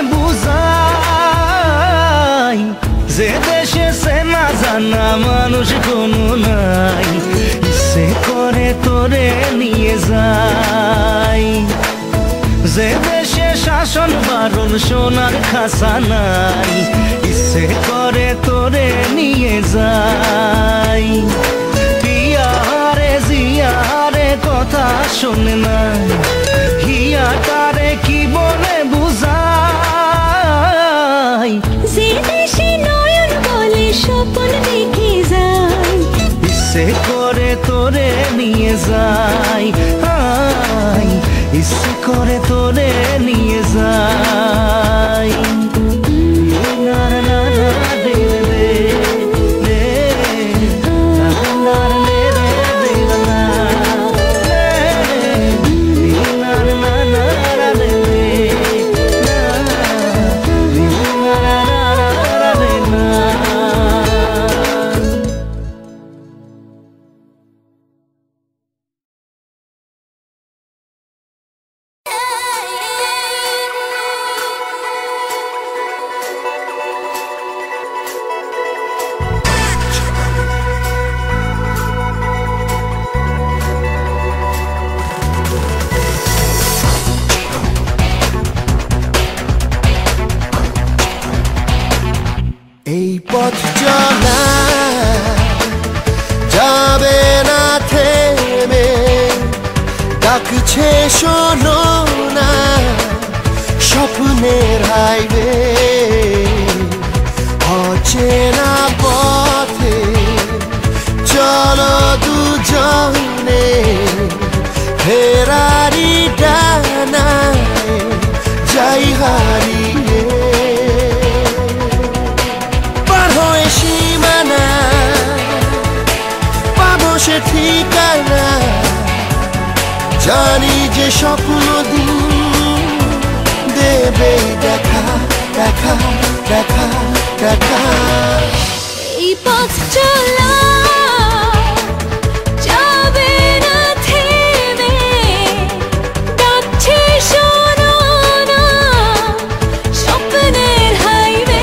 বুঝাই যে দেশে সে না জানা মানুষ কোনো নাই ইচ্ছে করে তোরে নিয়ে যাই যে দেশে শাসন বারণ সোনার খাসা নাই ইচ্ছে করে তোরে নিয়ে যাই পিয়ারে জিয়ারে কথা শোনে না হিয়া তারে কি বলে বুঝাই যে দেশে নয়ন বলে স্বপ্ন দেখে যাই ইচ্ছে করে তোরে নিয়ে যাই আই ইচ্ছে করে তোরে নিয়ে যাই না না না রে রে রে না না রে রে রে না না না না রে রে না না না রে না এই পথ চলা যাবে না থেমে ডাকছে শোনো না স্বপ্নের হাইওয়ে অচেনা পথে চলো দুজনে ফেরারি ডানায় যাই হারিয়ে সীমানা পাবো সে ঠিকানা জানি যে স্বপ্ন দিন দেবে দেখা দেখা দেখা দেখা এই পথ চলা যাবে না থেমে ডাকছে শোনো না স্বপ্নের হাইওয়ে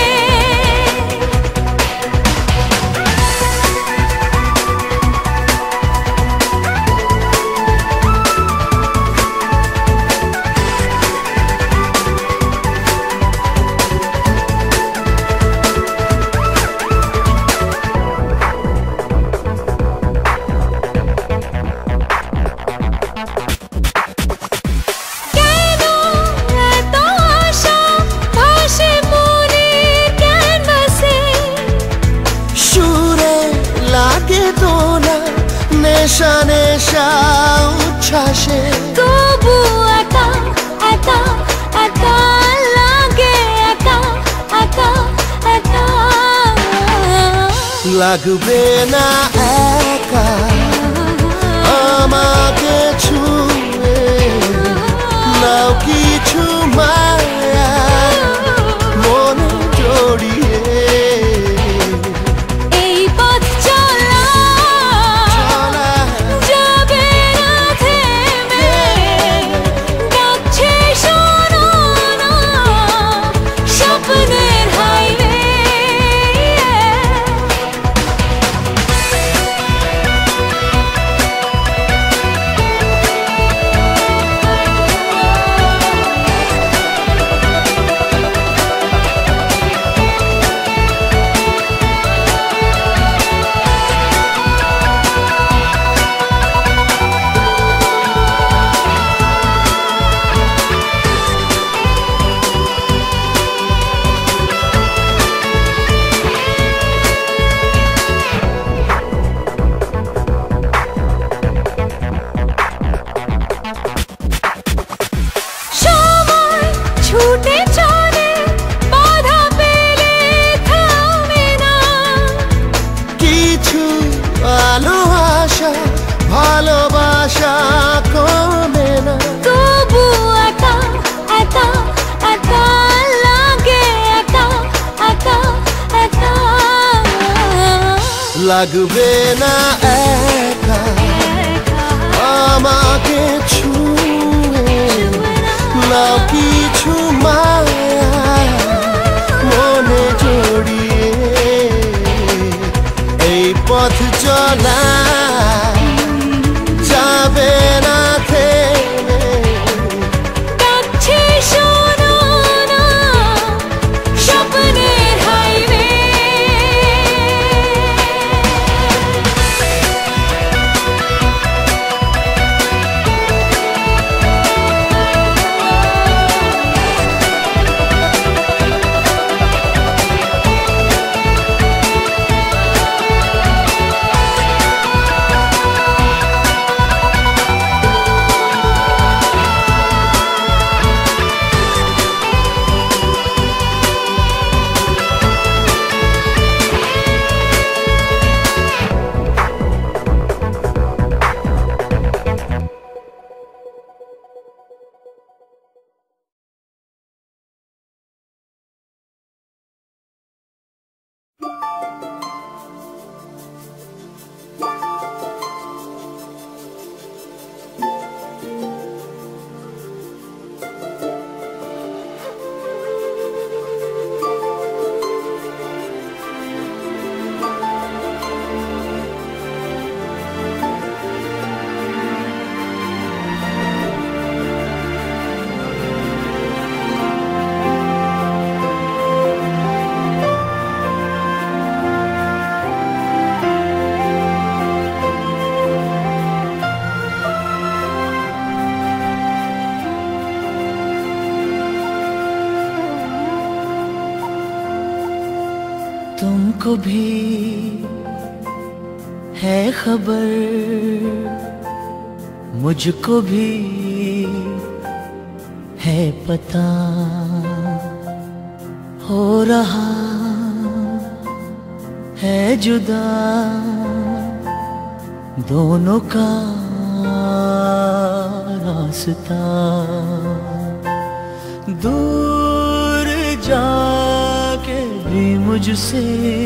নেশা নেশা উচ্ছ্বাসে তবু একা একা একা লাগে একা একা একা লাগবে না একা আমাকে ছুঁয়ে নাও কিছু মায়া মনে জড়িয়ে এই পথ চলা যাবে না থেমে ডাকছে শোনো না স্বপ্নের হাইওয়ে ভালোবাসা কমে না, তবু একা একা একা লাগে, একা একা একা লাগবে না একা আমাকে ছুঁয়ে, নাও কিছু মায়া মনে জড়িয়ে, এই পথ চলা যাবে না থেমে। কাছে শোনো না স্বপ্নের হাইওয়ে, तुमको भी है खबर, मुझको भी है पता, हो रहा है जुदा दोनों का रास्ता। दूर जाके भी मुझसे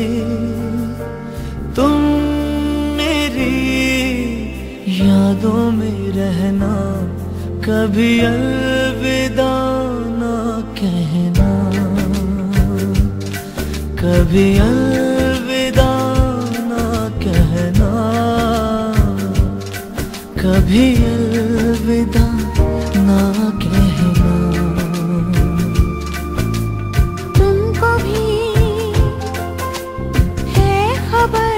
तुम मेरी यादों में रहना, कभी अलविदा ना कहना, कभी अलविदा ना कहना, कभी अलविदा ना कहना। तुमको भी है खबर,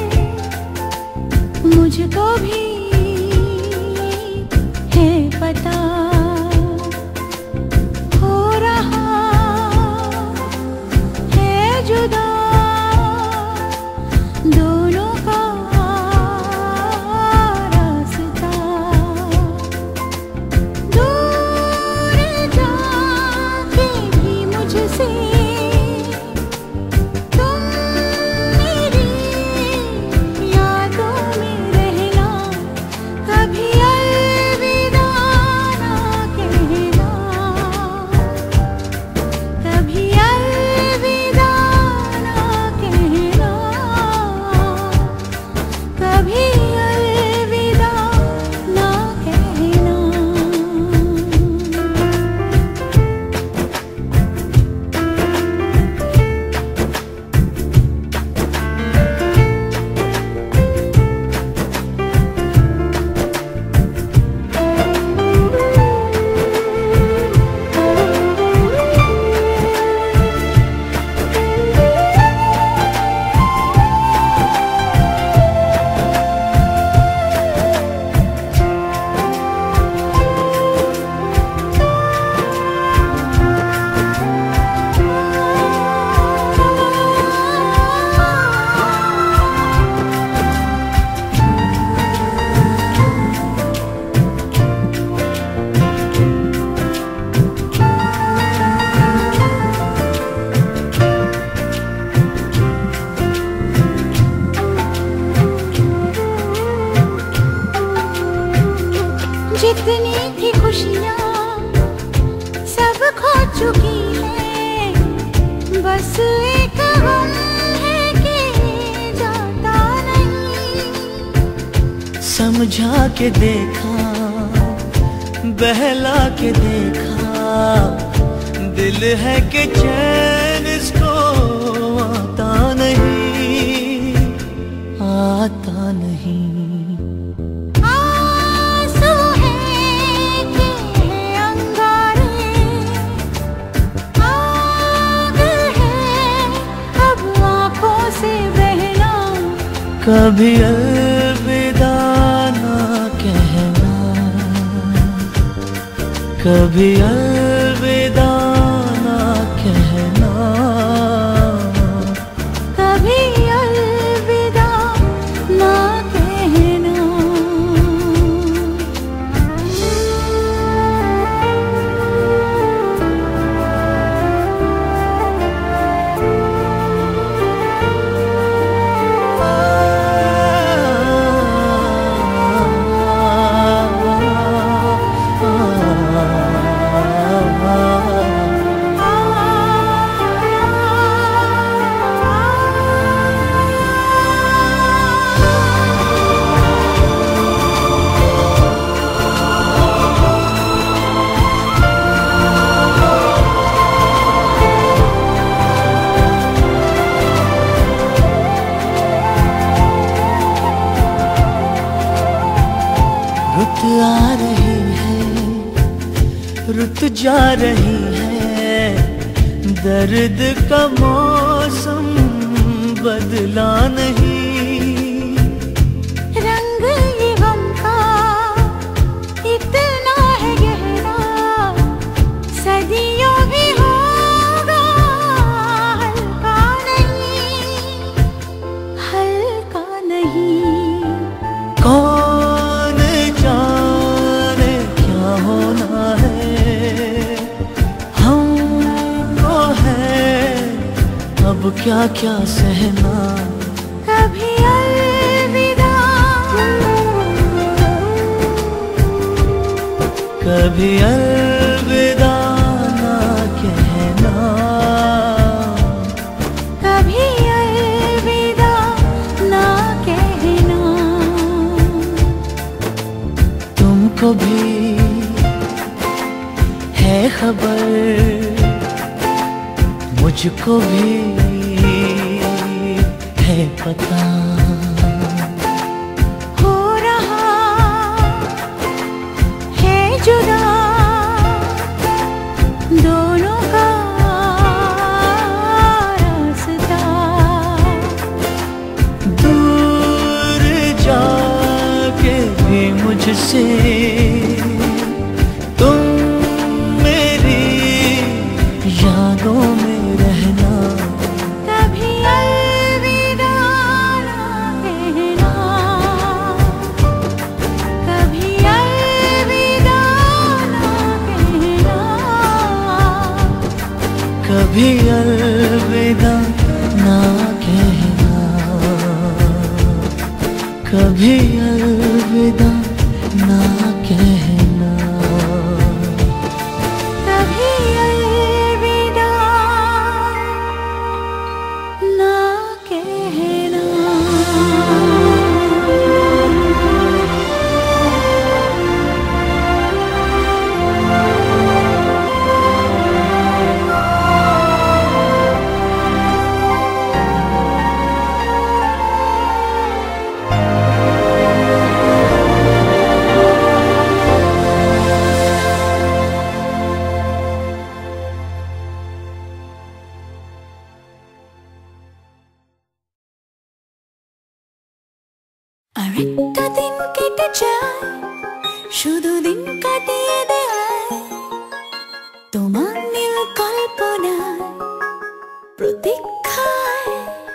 मुझको भी है पता, हो रहा है जुदा दोनों का रास्ता। दूर जाके भी मुझसे तुम मेरी यादों में रहना, कभी अलविदा ना कहना, कभी अलविदा ना कहना। जितनी थी खुशियाँ सब खो चुकी है, बस एक गम है कि जाता नहीं। समझा के देखा, बहला के देखा, दिल है कि चैन इसको आता नहीं, आता नहीं। आंसू है कि अंगारे, आग है अब आँखों से बहना, कभी अलविदा ना कहना, कभी अलविदा ना कहना, कभी अलविदा ना कहना। रुत आ रही है, रुत जा रही है, दर्द का मौसम बदला नहीं। रंग ये गम का इतना है गहरा, सदियों भी होगा हल्का नहीं, हल्का नहीं। कौन जाने क्या होना है, हमको है अब क्या क्या सहना, कभी अलविदा, कभी अलविदा ना कहना, कभी अलविदा ना कहना। तुमको भी है खबर, मुझको भी है पता, हो रहा है जुदा दोनों का रास्ता, दूर जाके भी मुझसे तुम मेरी यादों में रहना, कभी अलविदा ना कहना, कभी अलविदा ना कहना, कभी अलविदा ना कहना, कभी अलविदा ना कहना, कभी अलविदा ना कहना। আরেকটা দিন কেটে যায়, শুধু দিন কাটিয়ে দেয় তোমার নীল কল্পনায়, প্রতীক্ষায়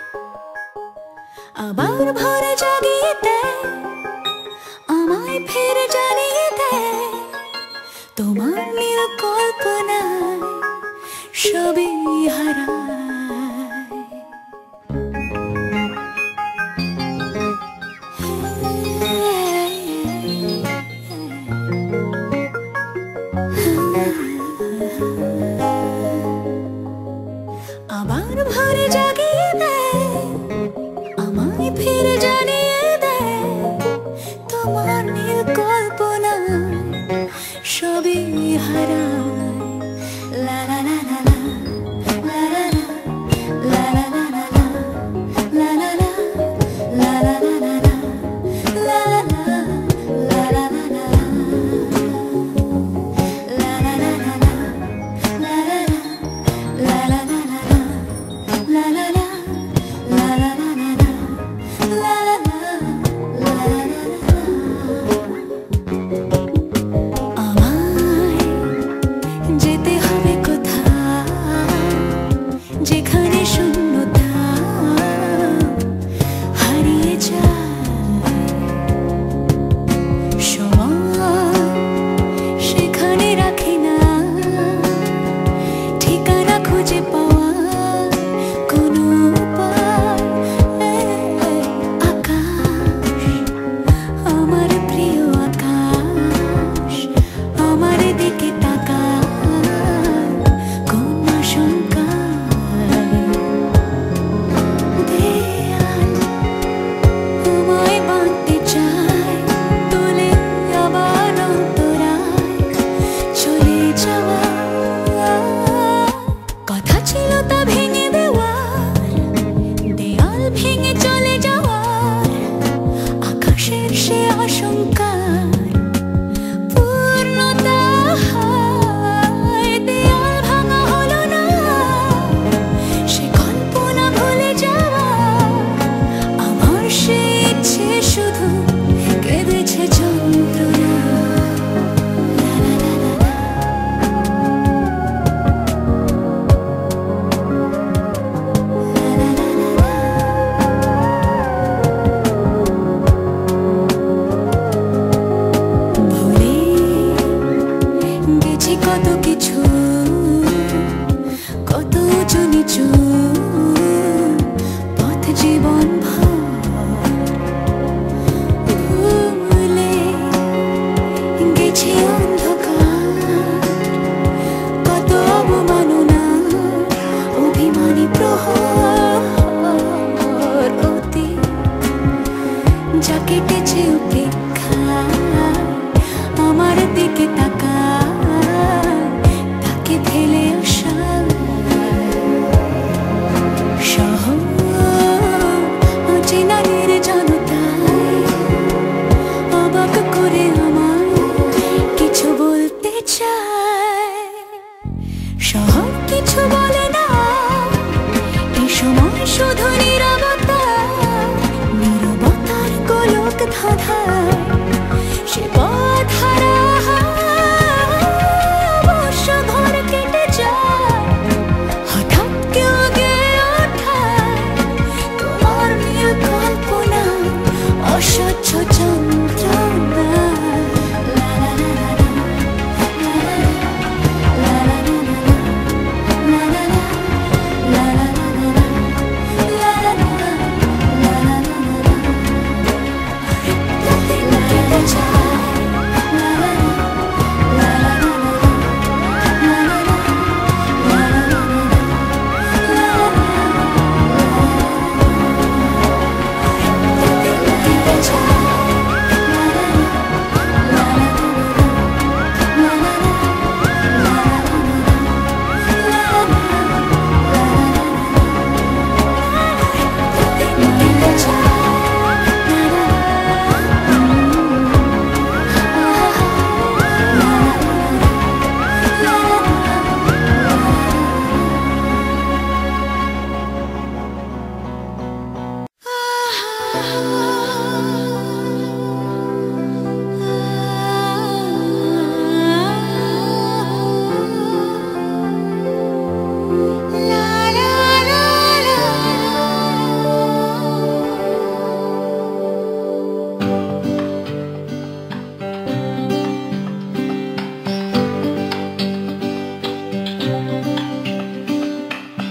আবার ভরে জাগিয়ে দেয়, আমায় ফের জানিয়ে দেয় তোমার নীল কল্পনায় সবই হারায়। ফিরে জানিয়ে দেয় তোমার নীল কল্পনা সবই হারায় লা লা লা লা লা লা লা লা লা লা লা লা লা লা লা লা লা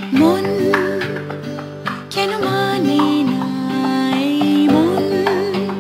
কেন মানে না এই মন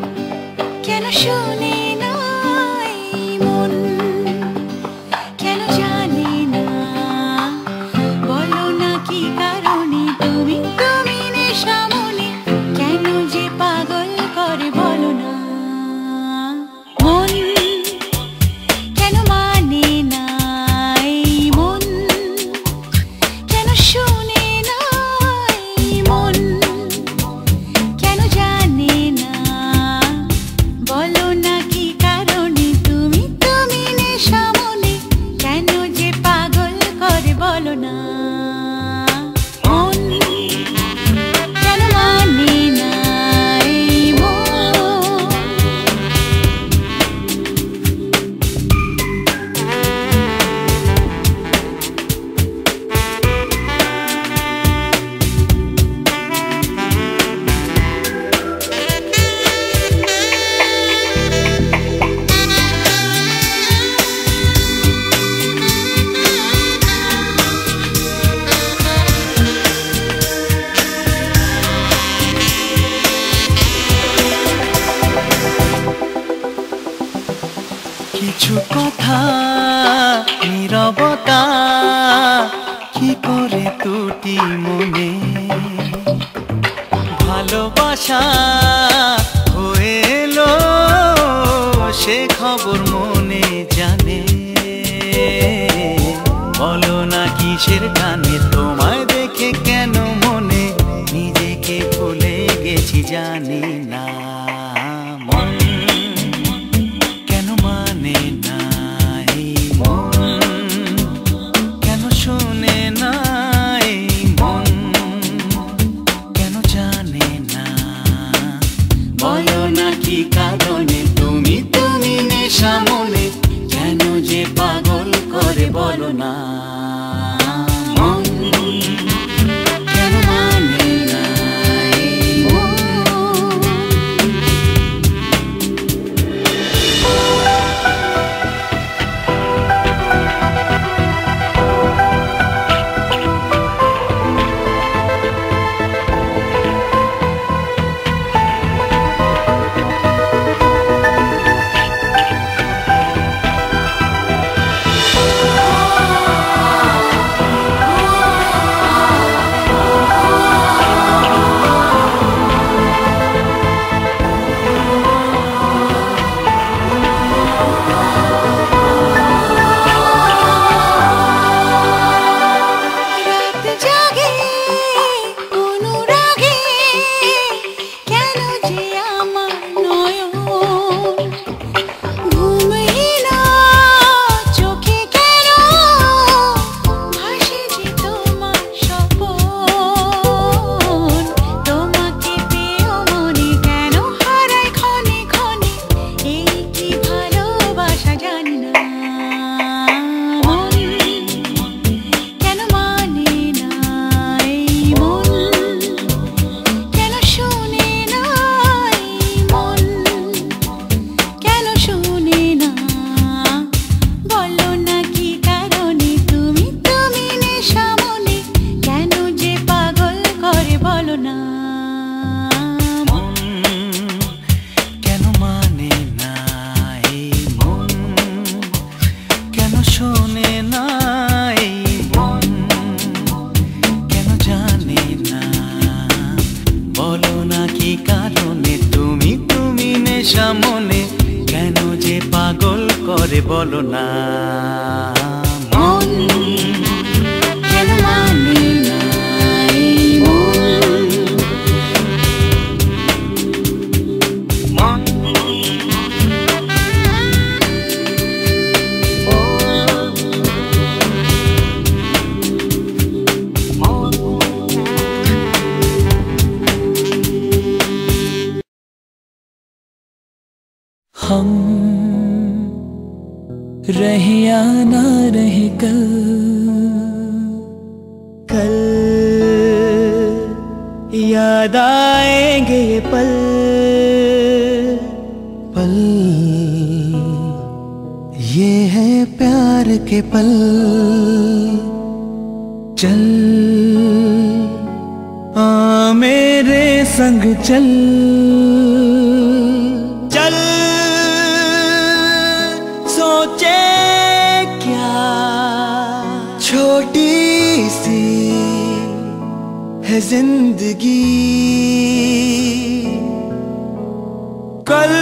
কিছু কথা নীরবতা কি করে দুটি মনে ভালোবাসা হয়ে এলো সে খবর মনে জানে বলো না কিসের টানে তোমায় দেখে কেন মনে নিজেকে ভুলে গেছি জানি না মন কেন মানে না এই মন কেন শোনে না এই মন কেন জানে না বলো না কি কারণে তুমি তুমি নেশা মনে কেন যে পাগল করে বলো না বলো না মন কেন মানে না এই মন हम रहे या ना रहे कल कल याद आएंगे ये पल पल ये है प्यार के पल चल आ मेरे संग चल चल सोचे क्या छोटी सी है जिंदगी कल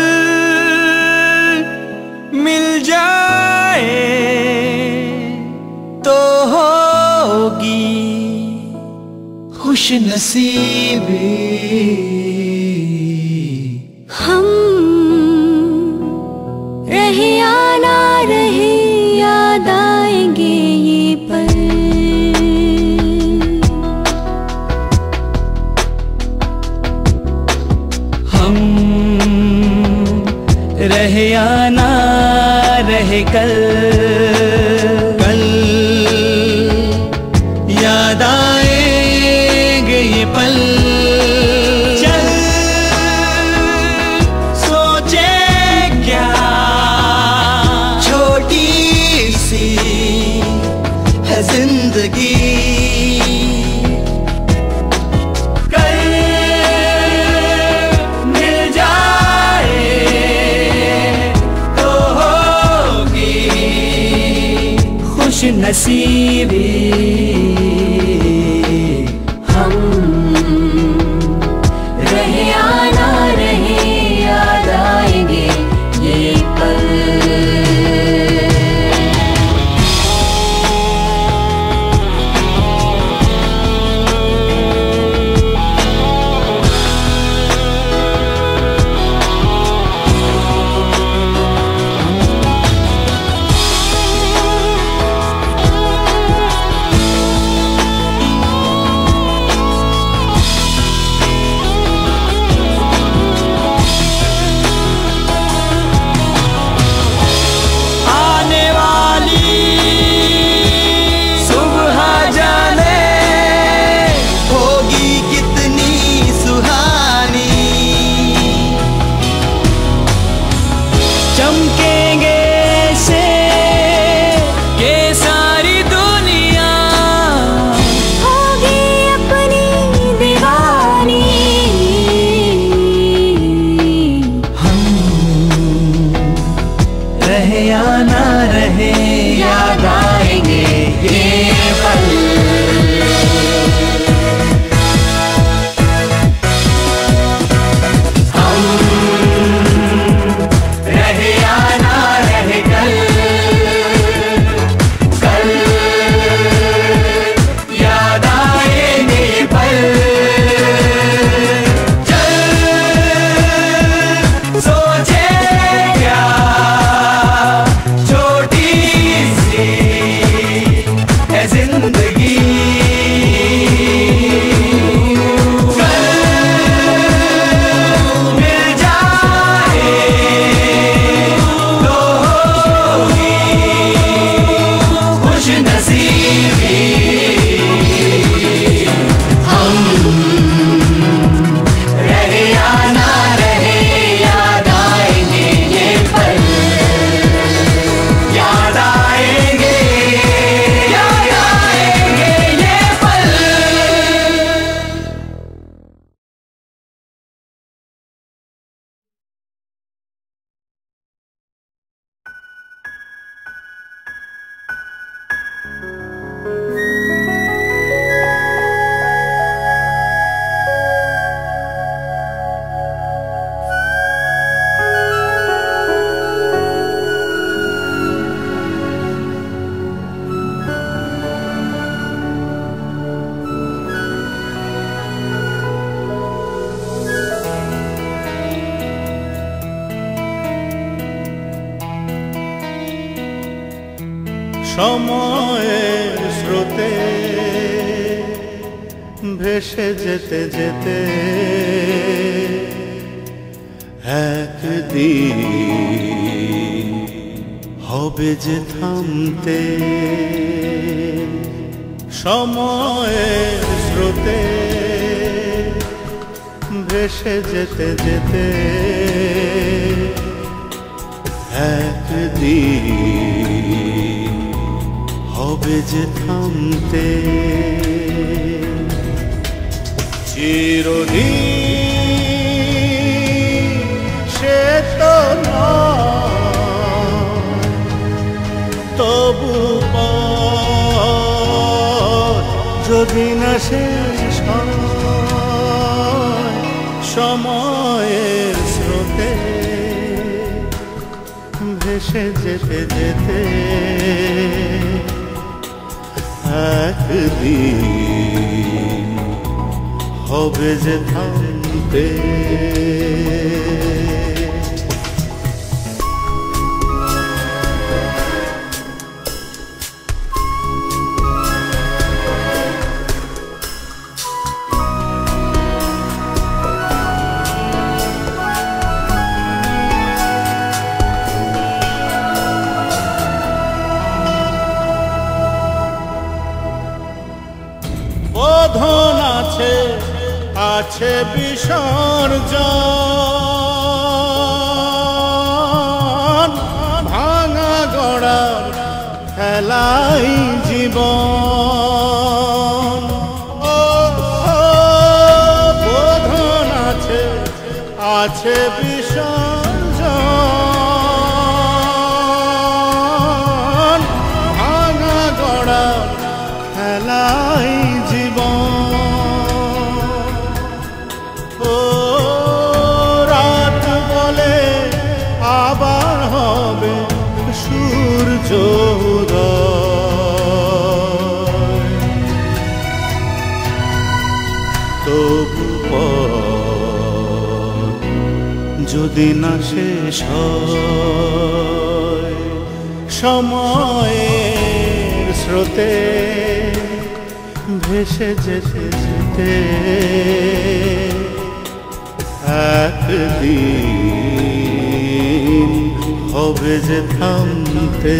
मिल जाए तो होगी खुश नसीबी हम रहे या ना रहे याद आएंगे ये पल हम रहे या ना रहे कल कल याद आएंगे ये पल चल सोचे क्या छोटी सी है जिंदगी मिल जाए तो होगी हंसी भी हम रहे आना रहे याद आएंगे ये पल। সময়ের স্রোতে ভেসে যেতে যেতে একদিন হবে যে থামতে। সময়ের স্রোতে ভেসে যেতে যেতে একদিন হবে যে থামতে। চিরদিন সে তো নয়, তবু পথ যদি না শেষ হয় সময়ের স্রোতে ভেসে যেতে যেতে একদিন হবে যে থামতে। বোধন আছে আছে বিসর্জন, ভাঙা গড়ার খেলাই জীবন। ও বোধন আছে আছে বিসর্জন, ভাঙা গড়ার যদি না শেষ হয় সময়ের স্রোতে ভেসে যেতে যেতে একদিন হবে যে থামতে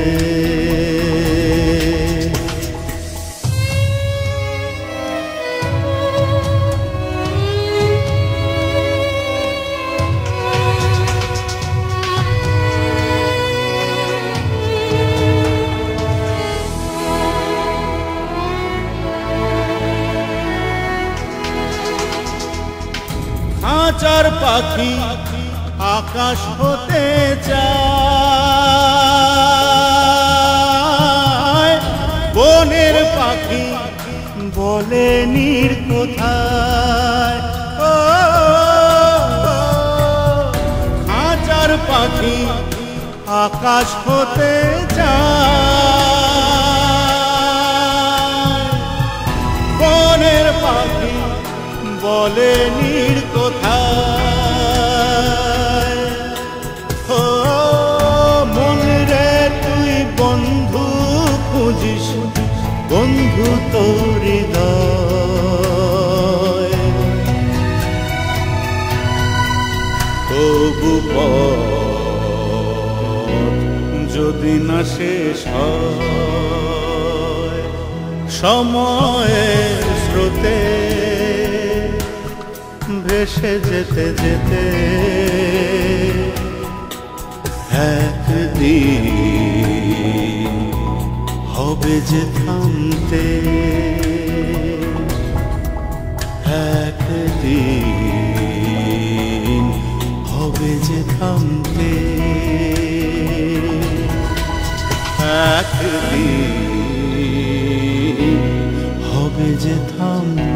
খাঁচার পাখি আকাশ হতে চায় বনের পাখি বলে নীর কোথায় ও খাঁচার পাখি আকাশ হতে চায় বনের পাখি বলে নীর কোথায় ও মন রে তুই বন্ধু খুঁজিস বন্ধু তোর হৃদয় তবু পথ যদি না শেষ হয় সময়ের স্রোতে ভেসে যেতে যেতে একদিন হবে যে থামতে একদিন হবে যে থামতে একদিন হবে যে থামতে